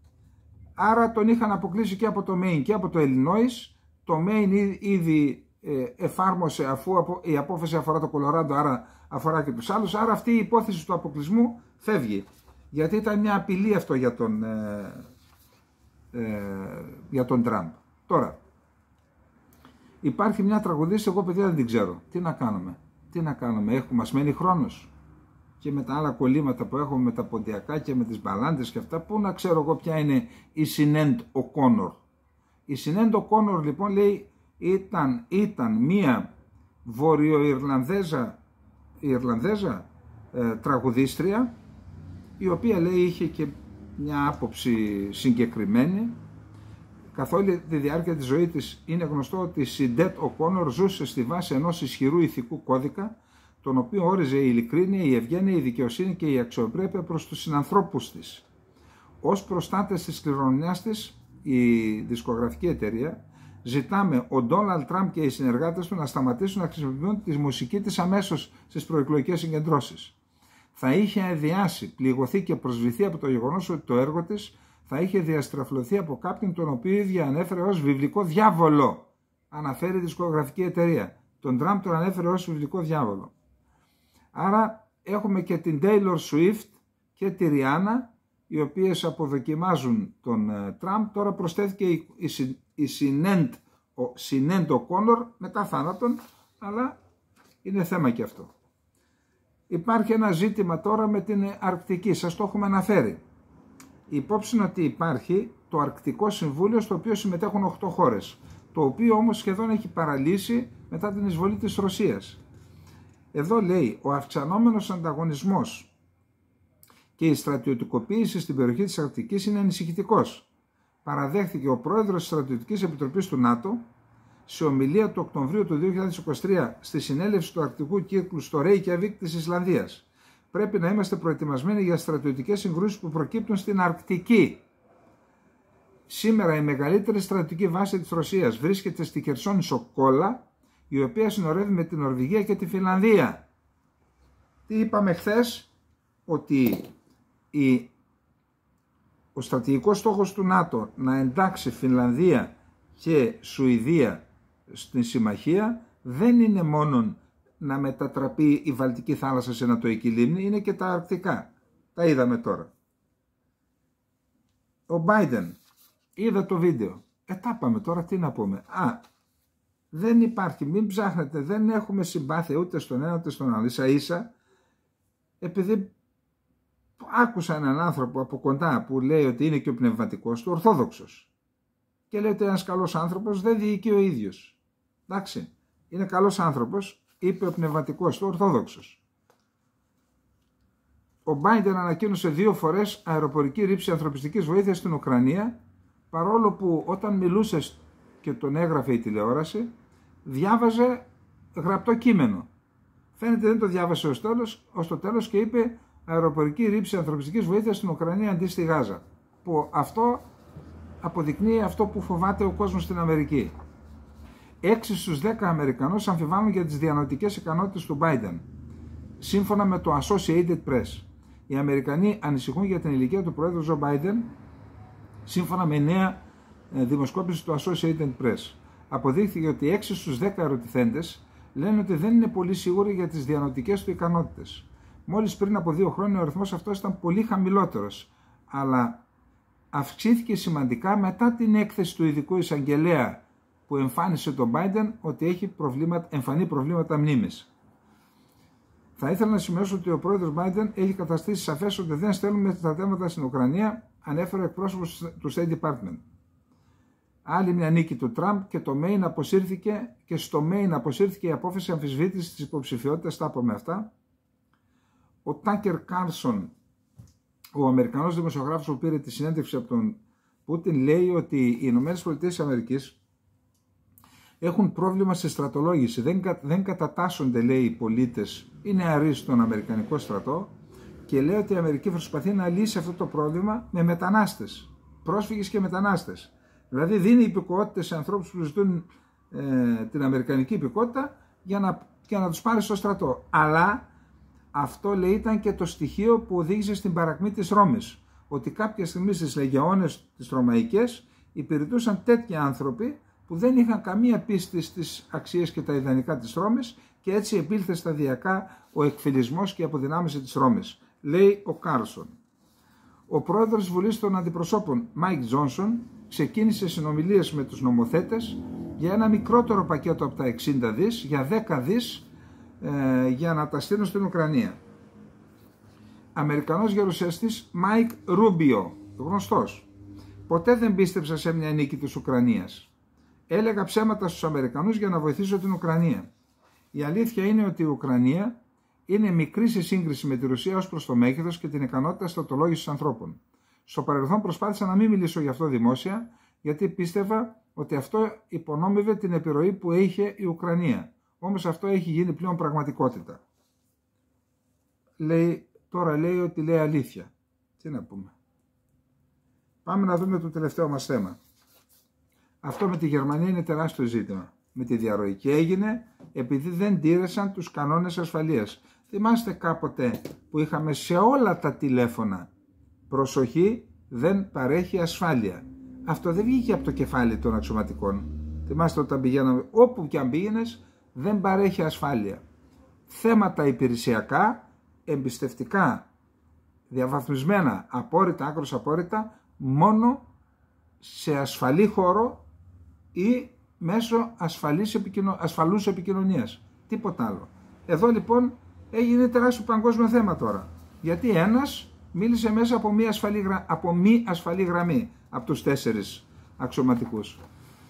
Άρα τον είχαν αποκλείσει και από το Μέιν και από το Illinois. Το Μέιν ήδη ε, εφάρμοσε, αφού η απόφαση αφορά το Κολοράντο, άρα αφορά και τους άλλους. Άρα αυτή η υπόθεση του αποκλεισμού φεύγει. Γιατί ήταν μια απειλή αυτό για τον, ε, ε, για τον Τραμπ. Τώρα, υπάρχει μια τραγουδίστρια, εγώ παιδιά δεν την ξέρω. Τι να κάνουμε, τι να κάνουμε, έχουμε, μας μένει χρόνος. Και με τα άλλα κολλήματα που έχουμε με τα ποντιακά και με τις μπαλάντες και αυτά, πού να ξέρω εγώ ποια είναι η Σινέντ Οκόνορ. Η Σινέντ Οκόνορ λοιπόν λέει ήταν, ήταν μία Βορειοϊρλανδέζα Ιρλανδέζα ε, τραγουδίστρια, η οποία λέει είχε και μια άποψη συγκεκριμένη. Καθ' όλη τη διάρκεια της ζωής της είναι γνωστό ότι η Σιντέτ Οκόνορ ζούσε στη βάση ενός ισχυρού ηθικού κώδικα, τον οποίο όριζε η ειλικρίνεια, η ευγένεια, η δικαιοσύνη και η αξιοπρέπεια προς τους συνανθρώπους της. Ως προστάτες της κληρονομιάς της, η δισκογραφική εταιρεία ζητάμε ο Ντόναλντ Τραμπ και οι συνεργάτες του να σταματήσουν να χρησιμοποιούν τη μουσική της αμέσως στις προεκλογικές συγκεντρώσεις. Θα είχε αδιάσει, πληγωθεί και προσβληθεί από το γεγονός ότι το έργο της θα είχε διαστραφλωθεί από κάποιον τον οποίο η ίδια ανέφερε ως βιβλικό διάβολο. Αναφέρει η δισκογραφική εταιρεία. Τον Τραμπ τον ανέφερε ως βιβλικό διάβολο. Άρα έχουμε και την Taylor Swift και τη Rihanna, οι οποίες αποδοκιμάζουν τον Τραμπ. Τώρα προσθέθηκε η, η, η Σινέντ, ο Σινέντ Οκόνορ μετά θάνατον, αλλά είναι θέμα και αυτό. Υπάρχει ένα ζήτημα τώρα με την Αρκτική, σας το έχουμε αναφέρει. Η υπόψη είναι ότι υπάρχει το Αρκτικό Συμβούλιο, στο οποίο συμμετέχουν οκτώ χώρες, το οποίο όμως σχεδόν έχει παραλύσει μετά την εισβολή της Ρωσίας. Εδώ λέει ο αυξανόμενος ανταγωνισμός και η στρατιωτικοποίηση στην περιοχή της Αρκτικής είναι ανησυχητικός. Παραδέχθηκε ο πρόεδρος της Στρατιωτικής Επιτροπής του ΝΑΤΟ σε ομιλία του Οκτωβρίου του δύο χιλιάδες είκοσι τρία στη συνέλευση του Αρκτικού Κύκλου στο Reykjavik της Ισλανδίας. Πρέπει να είμαστε προετοιμασμένοι για στρατιωτικές συγκρούσεις που προκύπτουν στην Αρκτική. Σήμερα η μεγαλύτερη στρατιωτική βάση της Ρωσίας βρίσκεται στη Χερσόνησο Κόλα, η οποία συνορεύει με την Νορβηγία και τη Φινλανδία. Τι είπαμε χθες? Ότι η, ο στρατηγικός στόχος του ΝΑΤΟ να εντάξει Φινλανδία και Σουηδία στην συμμαχία δεν είναι μόνο να μετατραπεί η Βαλτική θάλασσα σε ανατοϊκή λίμνη, είναι και τα Αρκτικά. Τα είδαμε τώρα. Ο Biden είδα το βίντεο. Ε, τα πάμε τώρα, τι να πούμε. Α, δεν υπάρχει, μην ψάχνετε, δεν έχουμε συμπάθεια ούτε στον ένα ούτε στον άλλο. Ίσα ίσα, επειδή άκουσα έναν άνθρωπο από κοντά που λέει ότι είναι και ο πνευματικός του, ορθόδοξος. Και λέει ότι ένας καλός άνθρωπος δεν διοικεί ο ίδιος. Εντάξει, είναι καλός άνθρωπος, είπε ο πνευματικός του, ορθόδοξος. Ο Biden ανακοίνωσε δύο φορές αεροπορική ρήψη ανθρωπιστικής βοήθειας στην Ουκρανία, παρόλο που όταν μιλούσε και τον έγραφε η τηλεόραση, διάβαζε γραπτό κείμενο. Φαίνεται δεν το διάβασε ως, τέλος, ως το τέλος και είπε αεροπορική ρήψη ανθρωπιστικής βοήθειας στην Ουκρανία αντί στη Γάζα. Που αυτό αποδεικνύει αυτό που φοβάται ο κόσμος στην Αμερική. έξι στους δέκα Αμερικανούς αμφιβάλλουν για τις διανοητικές ικανότητες του Biden. Σύμφωνα με το Associated Press, οι Αμερικανοί ανησυχούν για την ηλικία του Προέδρου Τζο Biden, σύμφωνα με νέα δημοσκόπηση του Associated Press. Αποδείχθηκε ότι έξι στους δέκα ερωτηθέντες λένε ότι δεν είναι πολύ σίγουροι για τις διανοητικές του ικανότητες. Μόλις πριν από δύο χρόνια ο αριθμός αυτός ήταν πολύ χαμηλότερος, αλλά αυξήθηκε σημαντικά μετά την έκθεση του ειδικού εισαγγελέα που εμφάνισε τον Biden ότι έχει προβλήματα, εμφανή προβλήματα μνήμης. Θα ήθελα να σημειώσω ότι ο πρόεδρος Biden έχει καταστήσει σαφές ότι δεν στέλνουμε στρατεύματα στην Ουκρανία, ανέφερε ο εκπρόσωπος του State Department. Άλλη μια νίκη του Τραμπ και το Maine αποσύρθηκε και στο Maine αποσύρθηκε η απόφαση αμφισβήτησης της υποψηφιότητας, τα είπαμε αυτά. Ο Τάκερ Κάρσον, ο Αμερικανός δημοσιογράφος που πήρε τη συνέντευξη από τον Πούτιν, λέει ότι οι Ηνωμένες Πολιτείες της Αμερικής έχουν πρόβλημα σε στρατολόγηση. Δεν, δεν κατατάσσονται, λέει, οι πολίτες, οι νεαροί στον Αμερικανικό στρατό, και λέει ότι η Αμερική προσπαθεί να λύσει αυτό το πρόβλημα με μετανάστες, πρόσφυγες και μετανάστες. Δηλαδή δίνει υπηκοότητες σε ανθρώπους που ζητούν ε, την Αμερικανική υπηκότητα για να, για να τους πάρει στο στρατό. Αλλά αυτό, λέει, ήταν και το στοιχείο που οδήγησε στην παρακμή της Ρώμης. Ότι κάποια στιγμή στις λεγεώνες τις ρωμαϊκές υπηρετούσαν τέτοιοι άνθρωποι που δεν είχαν καμία πίστη στις αξίες και τα ιδανικά της Ρώμης, και έτσι επήλθε σταδιακά ο εκφυλισμός και η αποδυνάμωση της Ρώμης, λέει ο Κάρσον. Ο πρόεδρος της Βουλής των Αντιπροσώπων, Μάικ Τζόνσον, ξεκίνησε συνομιλίες με τους νομοθέτες για ένα μικρότερο πακέτο από τα εξήντα δις, για δέκα δις, ε, για να τα στείλουν στην Ουκρανία. Αμερικανός γερουσιαστής Μάικ Ρούμπιο, γνωστός. Ποτέ δεν πίστεψα σε μια νίκη της Ουκρανίας. Έλεγα ψέματα στους Αμερικανούς για να βοηθήσω την Ουκρανία. Η αλήθεια είναι ότι η Ουκρανία είναι μικρή σε σύγκριση με τη Ρωσία ως προς το μέγεθος και την ικανότητα στρατολόγησης ανθρώπων. Στο παρελθόν προσπάθησα να μην μιλήσω γι' αυτό δημόσια, γιατί πίστευα ότι αυτό υπονόμευε την επιρροή που είχε η Ουκρανία. Όμως αυτό έχει γίνει πλέον πραγματικότητα. Λέει, τώρα λέει ότι λέει αλήθεια. Τι να πούμε. Πάμε να δούμε το τελευταίο μας θέμα. Αυτό με τη Γερμανία είναι τεράστιο ζήτημα. Με τη διαρροή. Και έγινε επειδή δεν τήρησαν τους κανόνες ασφαλείας. Θυμάστε κάποτε που είχαμε σε όλα τα τηλέφωνα προσοχή, δεν παρέχει ασφάλεια. Αυτό δεν βγήκε από το κεφάλι των αξιωματικών. Θυμάστε όταν πηγαίναμε, όπου και αν πήγαινες, δεν παρέχει ασφάλεια. Θέματα υπηρεσιακά, εμπιστευτικά, διαβαθμισμένα, απόρριτα, άκρως απόρριτα, μόνο σε ασφαλή χώρο ή μέσω ασφαλής επικοινω... ασφαλούς επικοινωνίας. Τίποτα άλλο. Εδώ λοιπόν έγινε τεράστιο παγκόσμιο θέμα τώρα. Γιατί ένας μίλησε μέσα από μη ασφαλή, γρα... από μη ασφαλή γραμμή από τους τέσσερις αξιωματικούς.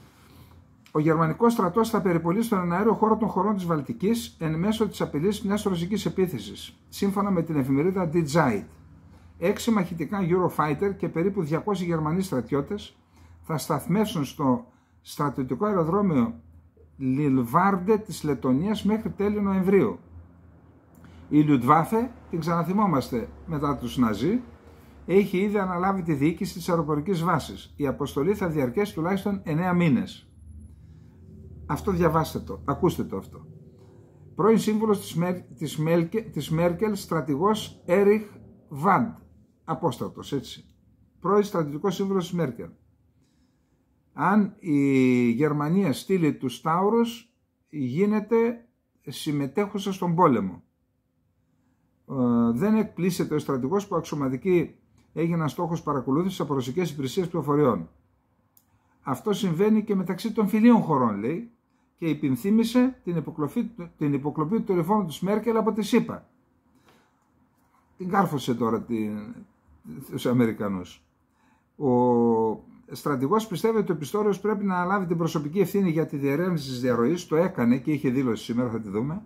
Ο γερμανικός στρατός θα περιπολεί στον εναέριο χώρο των χωρών της Βαλτικής εν μέσω της απειλής μιας ρωσικής επίθεσης, σύμφωνα με την εφημερίδα Die Zeit. Έξι μαχητικά Eurofighter και περίπου διακόσιοι Γερμανοί στρατιώτες θα σταθμεύσουν στο στρατιωτικό αεροδρόμιο Λιλβάρντε της Λετωνίας μέχρι τέλη Νοεμβρίου. Η Luftwaffe, την ξαναθυμόμαστε μετά τους Ναζί, έχει ήδη αναλάβει τη διοίκηση της αεροπορικής βάσης. Η αποστολή θα διαρκέσει τουλάχιστον εννέα μήνες. Αυτό διαβάστε το, ακούστε το αυτό. Πρώην σύμβουλος της, Μέρ, της, Μέλκε, της Μέρκελ, στρατηγός Έριχ Βαντ, απόστατος, έτσι. Πρώην στρατηγικός σύμβουλος της Μέρκελ. Αν η Γερμανία στείλει τους Τάουρους, γίνεται συμμετέχουσα στον πόλεμο. Ε, δεν εκπλήσεται ο στρατηγός που αξιωματικοί έγιναν στόχος παρακολούθησης από ρωσικές υπηρεσίες πληροφοριών. Αυτό συμβαίνει και μεταξύ των φιλίων χωρών, λέει, και υπενθύμησε την υποκλοπή, την υποκλοπή του τηλεφώνου της Μέρκελ από τη ΣΥΠΑ. Την κάρφωσε τώρα την, τους Αμερικανούς. Ο στρατηγός πιστεύει ότι ο Πιστόριος πρέπει να λάβει την προσωπική ευθύνη για τη διερεύνηση της διαρροής. Το έκανε και είχε δήλωση σήμερα, θα τη δούμε.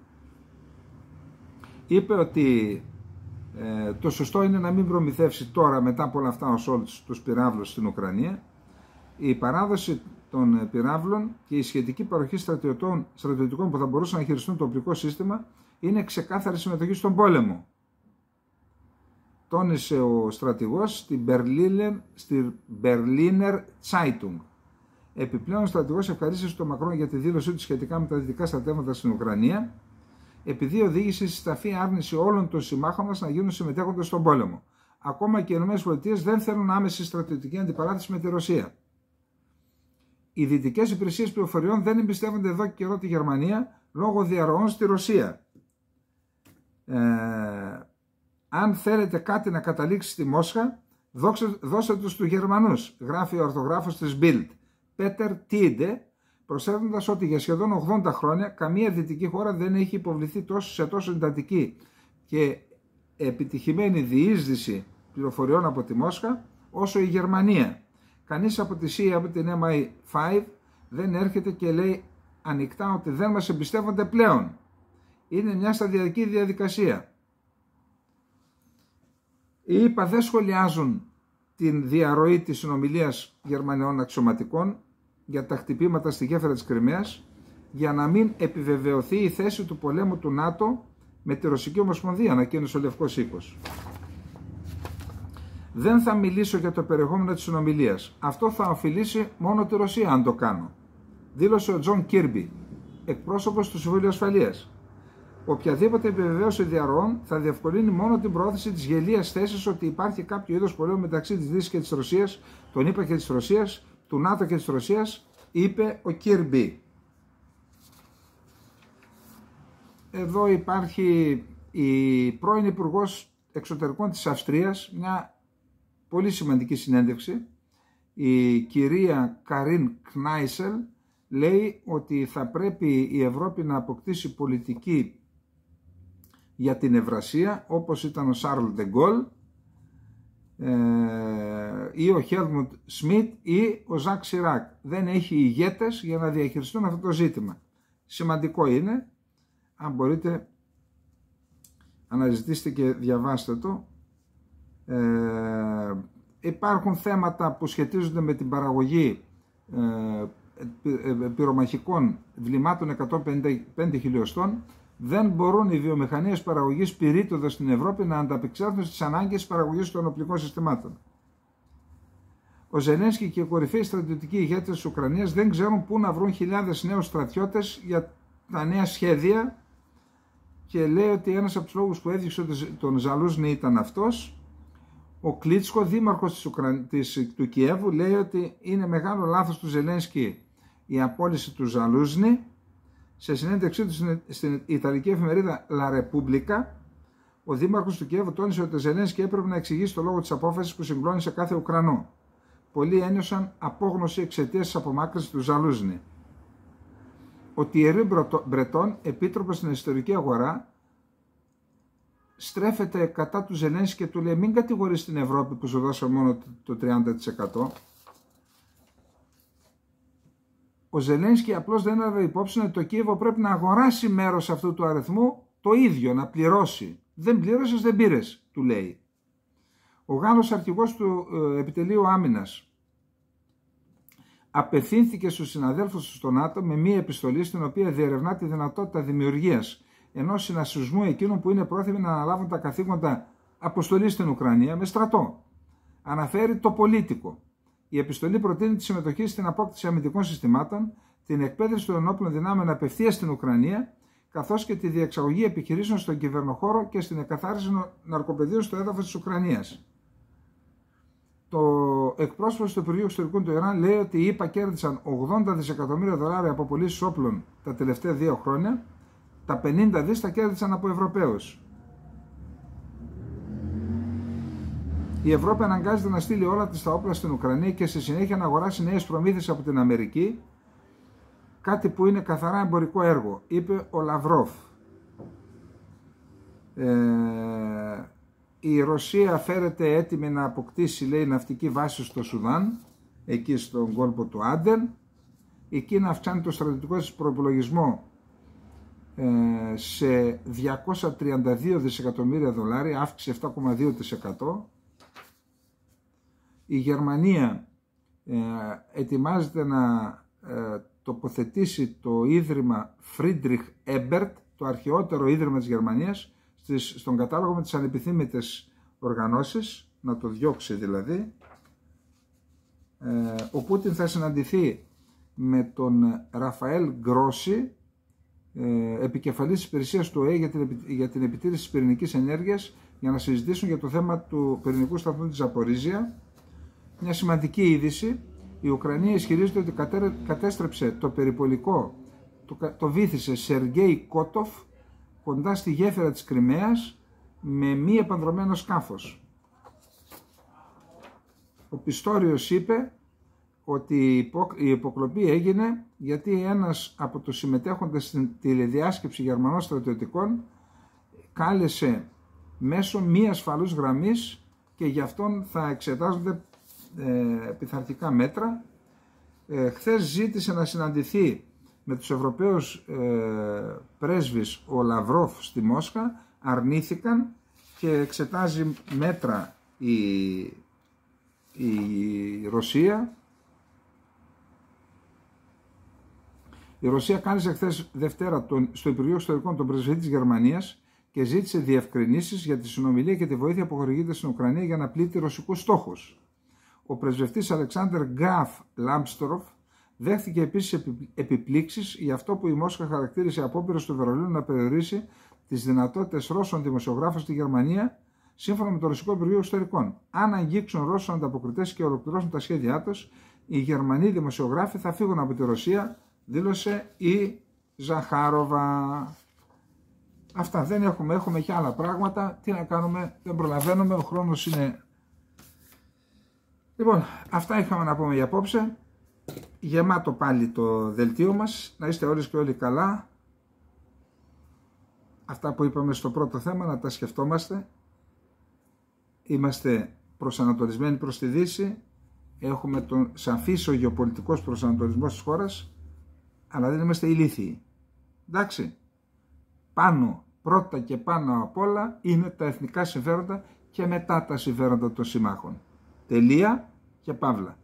Είπε ότι ε, το σωστό είναι να μην προμηθεύσει τώρα, μετά από όλα αυτά, ο Σόλτς τους πυράβλους στην Ουκρανία. Η παράδοση των πυράβλων και η σχετική παροχή στρατιωτικών που θα μπορούσαν να χειριστούν το οπλικό σύστημα είναι ξεκάθαρη συμμετοχή στον πόλεμο. Τόνισε ο στρατηγός στη Berliner, στη Berliner Zeitung. Επιπλέον, ο στρατηγός ευχαρίστησε τον Μακρόν για τη δήλωσή του σχετικά με τα δυτικά στρατεύματα στην Ουκρανία, επειδή οδήγησε στη σταφή άρνηση όλων των συμμάχων μας να γίνουν συμμετέχοντες στον πόλεμο. Ακόμα και οι ΗΠΑ δεν θέλουν άμεση στρατιωτική αντιπαράθεση με τη Ρωσία. Οι δυτικές υπηρεσίες πληροφοριών δεν εμπιστεύονται εδώ και καιρό τη Γερμανία λόγω διαρροών στη Ρωσία. Ε, αν θέλετε κάτι να καταλήξει στη Μόσχα, δώστε τους τους Γερμανούς, γράφει ο ορθογράφος της Bild. Πέτερ Τίντε, προσθέτοντας ότι για σχεδόν ογδόντα χρόνια καμία δυτική χώρα δεν έχει υποβληθεί τόσο, σε τόσο εντατική και επιτυχημένη διείσδυση πληροφοριών από τη Μόσχα όσο η Γερμανία. Κανείς από τη σι άι από την εμ άι φάιβ δεν έρχεται και λέει ανοιχτά ότι δεν μας εμπιστεύονται πλέον. Είναι μια σταδιακή διαδικασία. Οι ΗΠΑ δεν σχολιάζουν την διαρροή της συνομιλίας Γερμανιών αξιωματικών για τα χτυπήματα στη γέφυρα της Κριμαίας για να μην επιβεβαιωθεί η θέση του πολέμου του ΝΑΤΟ με τη Ρωσική Ομοσπονδία, ανακοίνωσε ο Λευκός Οίκος. Δεν θα μιλήσω για το περιεχόμενο της συνομιλίας. Αυτό θα οφειλήσει μόνο τη Ρωσία αν το κάνω, δήλωσε ο Τζον Κίρμπι, εκπρόσωπος του Συμβουλίου Ασφαλείας. Οποιαδήποτε επιβεβαίωση διαρροών θα διευκολύνει μόνο την προώθηση της γελίας θέσης ότι υπάρχει κάποιο είδος πολέμου μεταξύ της Δύσης και της Ρωσίας, των ΗΠΑ και της Ρωσίας, του ΝΑΤΟ και της Ρωσίας, είπε ο Κίρμπι. Εδώ υπάρχει η πρώην Υπουργός Εξωτερικών της Αυστρίας, μια πολύ σημαντική συνέντευξη. Η κυρία Καρίν Κνάισελ λέει ότι θα πρέπει η Ευρώπη να αποκτήσει πολιτική για την Ευρασία, όπως ήταν ο Σάρλ ντε Γκόλ ή ο Χέλμουντ Σμιτ ή ο Ζακ Σιράκ. Δεν έχει ηγέτες για να διαχειριστούν αυτό το ζήτημα. Σημαντικό είναι, αν μπορείτε αναζητήστε και διαβάστε το. Ε, υπάρχουν θέματα που σχετίζονται με την παραγωγή ε, πυρομαχικών βλημάτων εκατόν πενήντα πέντε χιλιοστών. Δεν μπορούν οι βιομηχανίες παραγωγής πυρίτιδος στην Ευρώπη να ανταπεξέλθουν στις ανάγκες παραγωγής των οπλικών συστημάτων. Ο Ζελένσκι και οι κορυφαίοι στρατιωτικοί ηγέτες της Ουκρανίας δεν ξέρουν πού να βρουν χιλιάδες νέους στρατιώτες για τα νέα σχέδια και λέει ότι ένας από τους λόγους που έδιωξε τον Ζαλούζνη ήταν αυτός. Ο Κλίτσκο, δήμαρχος της Ουκρα... της... του Κιέβου, λέει ότι είναι μεγάλο λάθος του Ζελένσκι η απόλυση του Ζαλούζνη. Σε συνέντευξή του στην Ιταλική εφημερίδα La Repubblica, ο δήμαρχος του Κιέβου τόνισε ότι ο Ζελένσκι έπρεπε να εξηγήσει το λόγο της απόφασης που συγκλώνησε κάθε Ουκρανό. Πολλοί ένιωσαν απόγνωση εξαιτίας της απομάκρυνσης του Ζαλούζνη. Ο Τιερί Μπρετόν, επίτροπος στην εσωτερική αγορά, στρέφεται κατά του Ζελένσκι και του λέει μην κατηγορείς την Ευρώπη που σου δώσε μόνο το τριάντα τοις εκατό. Ο Ζελένσκι απλώς δεν έλαβε υπόψη ότι το Κίεβο πρέπει να αγοράσει μέρος αυτού του αριθμού το ίδιο, να πληρώσει. Δεν πλήρωσες, δεν πήρες, του λέει. Ο Γάλλος αρχηγός του ε, Επιτελείου Άμυνας απευθύνθηκε στους συναδέλφους του στο ΝΑΤΟ με μία επιστολή στην οποία διερευνά τη δυνατότητα δημιουργίας ενός συνασπισμού εκείνων που είναι πρόθυμοι να αναλάβουν τα καθήκοντα αποστολή στην Ουκρανία με στρατό. Αναφέρει το πολίτικο. Η επιστολή προτείνει τη συμμετοχή στην απόκτηση αμυντικών συστημάτων, την εκπαίδευση των ενόπλων δυνάμεων απευθείας στην Ουκρανία, καθώς και τη διεξαγωγή επιχειρήσεων στον κυβερνοχώρο και στην εκαθάριση ναρκοπαιδείων στο έδαφος της Ουκρανίας. Το εκπρόσωπος του Υπουργείου Εξωτερικών του Ιράν λέει ότι οι ΗΠΑ κέρδισαν ογδόντα δισεκατομμύρια δολάρια από πωλήσεις όπλων τα τελευταία δύο χρόνια, τα πενήντα δις τα κέρδισαν από Ευρωπαίους. Η Ευρώπη αναγκάζεται να στείλει όλα της τα όπλα στην Ουκρανία και στη συνέχεια να αγοράσει νέες προμήθειες από την Αμερική, κάτι που είναι καθαρά εμπορικό έργο, είπε ο Λαυρόφ. Ε, η Ρωσία φέρεται έτοιμη να αποκτήσει, λέει, ναυτική βάση στο Σουδάν, εκεί στον κόλπο του Άντεν. Η Κίνα αυξάνει το στρατιωτικό της προϋπολογισμό ε, σε διακόσια τριάντα δύο δισεκατομμύρια δολάρια, αύξηση επτά κόμμα δύο τοις εκατό. Η Γερμανία ε, ετοιμάζεται να ε, τοποθετήσει το ίδρυμα Friedrich Ebert, το αρχαιότερο ίδρυμα της Γερμανίας, στις, στον κατάλογο με τις ανεπιθύμητες οργανώσεις, να το διώξει δηλαδή. Ε, ο Πούτιν θα συναντηθεί με τον Ραφαέλ Γκρόσι, ε, επικεφαλής της υπηρεσίας του ΟΗΕ για την, για την επιτήρηση της πυρηνικής ενέργειας, για να συζητήσουν για το θέμα του πυρηνικού σταθμού της Ζαπορίζια. Μια σημαντική είδηση, η Ουκρανία ισχυρίζεται ότι κατέστρεψε το περιπολικό, το, το βύθισε Σεργέι Κότοφ κοντά στη γέφυρα της Κριμαίας με μη επανδρωμένο σκάφος. Ο Πιστόριος είπε ότι η υποκλοπή έγινε γιατί ένας από τους συμμετέχοντες στην τηλεδιάσκεψη Γερμανών στρατιωτικών κάλεσε μέσω μη ασφαλούς γραμμής και γι' αυτόν θα εξετάζονται ε, πειθαρχικά μέτρα. Ε, χθες ζήτησε να συναντηθεί με τους Ευρωπαίους ε, πρέσβεις ο Λαυρόφ στη Μόσχα, αρνήθηκαν και εξετάζει μέτρα η, η Ρωσία. Η Ρωσία κάλεσε χθες Δευτέρα τον, στο Υπουργείο Εξωτερικών τον πρεσβευτή της Γερμανίας και ζήτησε διευκρινήσεις για τη συνομιλία και τη βοήθεια που χορηγείται στην Ουκρανία για να πλήττει ρωσικούς στόχους. Ο πρεσβευτής Αλεξάνδερ Γκραφ Λάμπστορφ δέχθηκε επίσης επιπλήξεις για αυτό που η Μόσχα χαρακτήρισε απόπειρες του Βερολίνου να περιορίσει τις δυνατότητες Ρώσων δημοσιογράφων στη Γερμανία, σύμφωνα με το Ρωσικό Υπουργείο Εξωτερικών. Αν αγγίξουν Ρώσους ανταποκριτές και ολοκληρώσουν τα σχέδιά τους, οι Γερμανοί δημοσιογράφοι θα φύγουν από τη Ρωσία, δήλωσε η Ζαχάροβα. Αυτά δεν έχουμε, έχουμε και άλλα πράγματα. Τι να κάνουμε, δεν προλαβαίνουμε, ο χρόνος είναι. Λοιπόν, αυτά είχαμε να πούμε για απόψε. Γεμάτο πάλι το δελτίο μας. Να είστε όλες και όλοι καλά. Αυτά που είπαμε στο πρώτο θέμα να τα σκεφτόμαστε. Είμαστε προσανατολισμένοι προς τη Δύση. Έχουμε τον σαφής ο γεωπολιτικός προσανατολισμός της χώρας. Αλλά δεν είμαστε ηλίθιοι. Εντάξει. Πάνω, πρώτα και πάνω απ' όλα είναι τα εθνικά συμφέροντα και μετά τα συμφέροντα των συμμάχων. Τελεία και παύλα.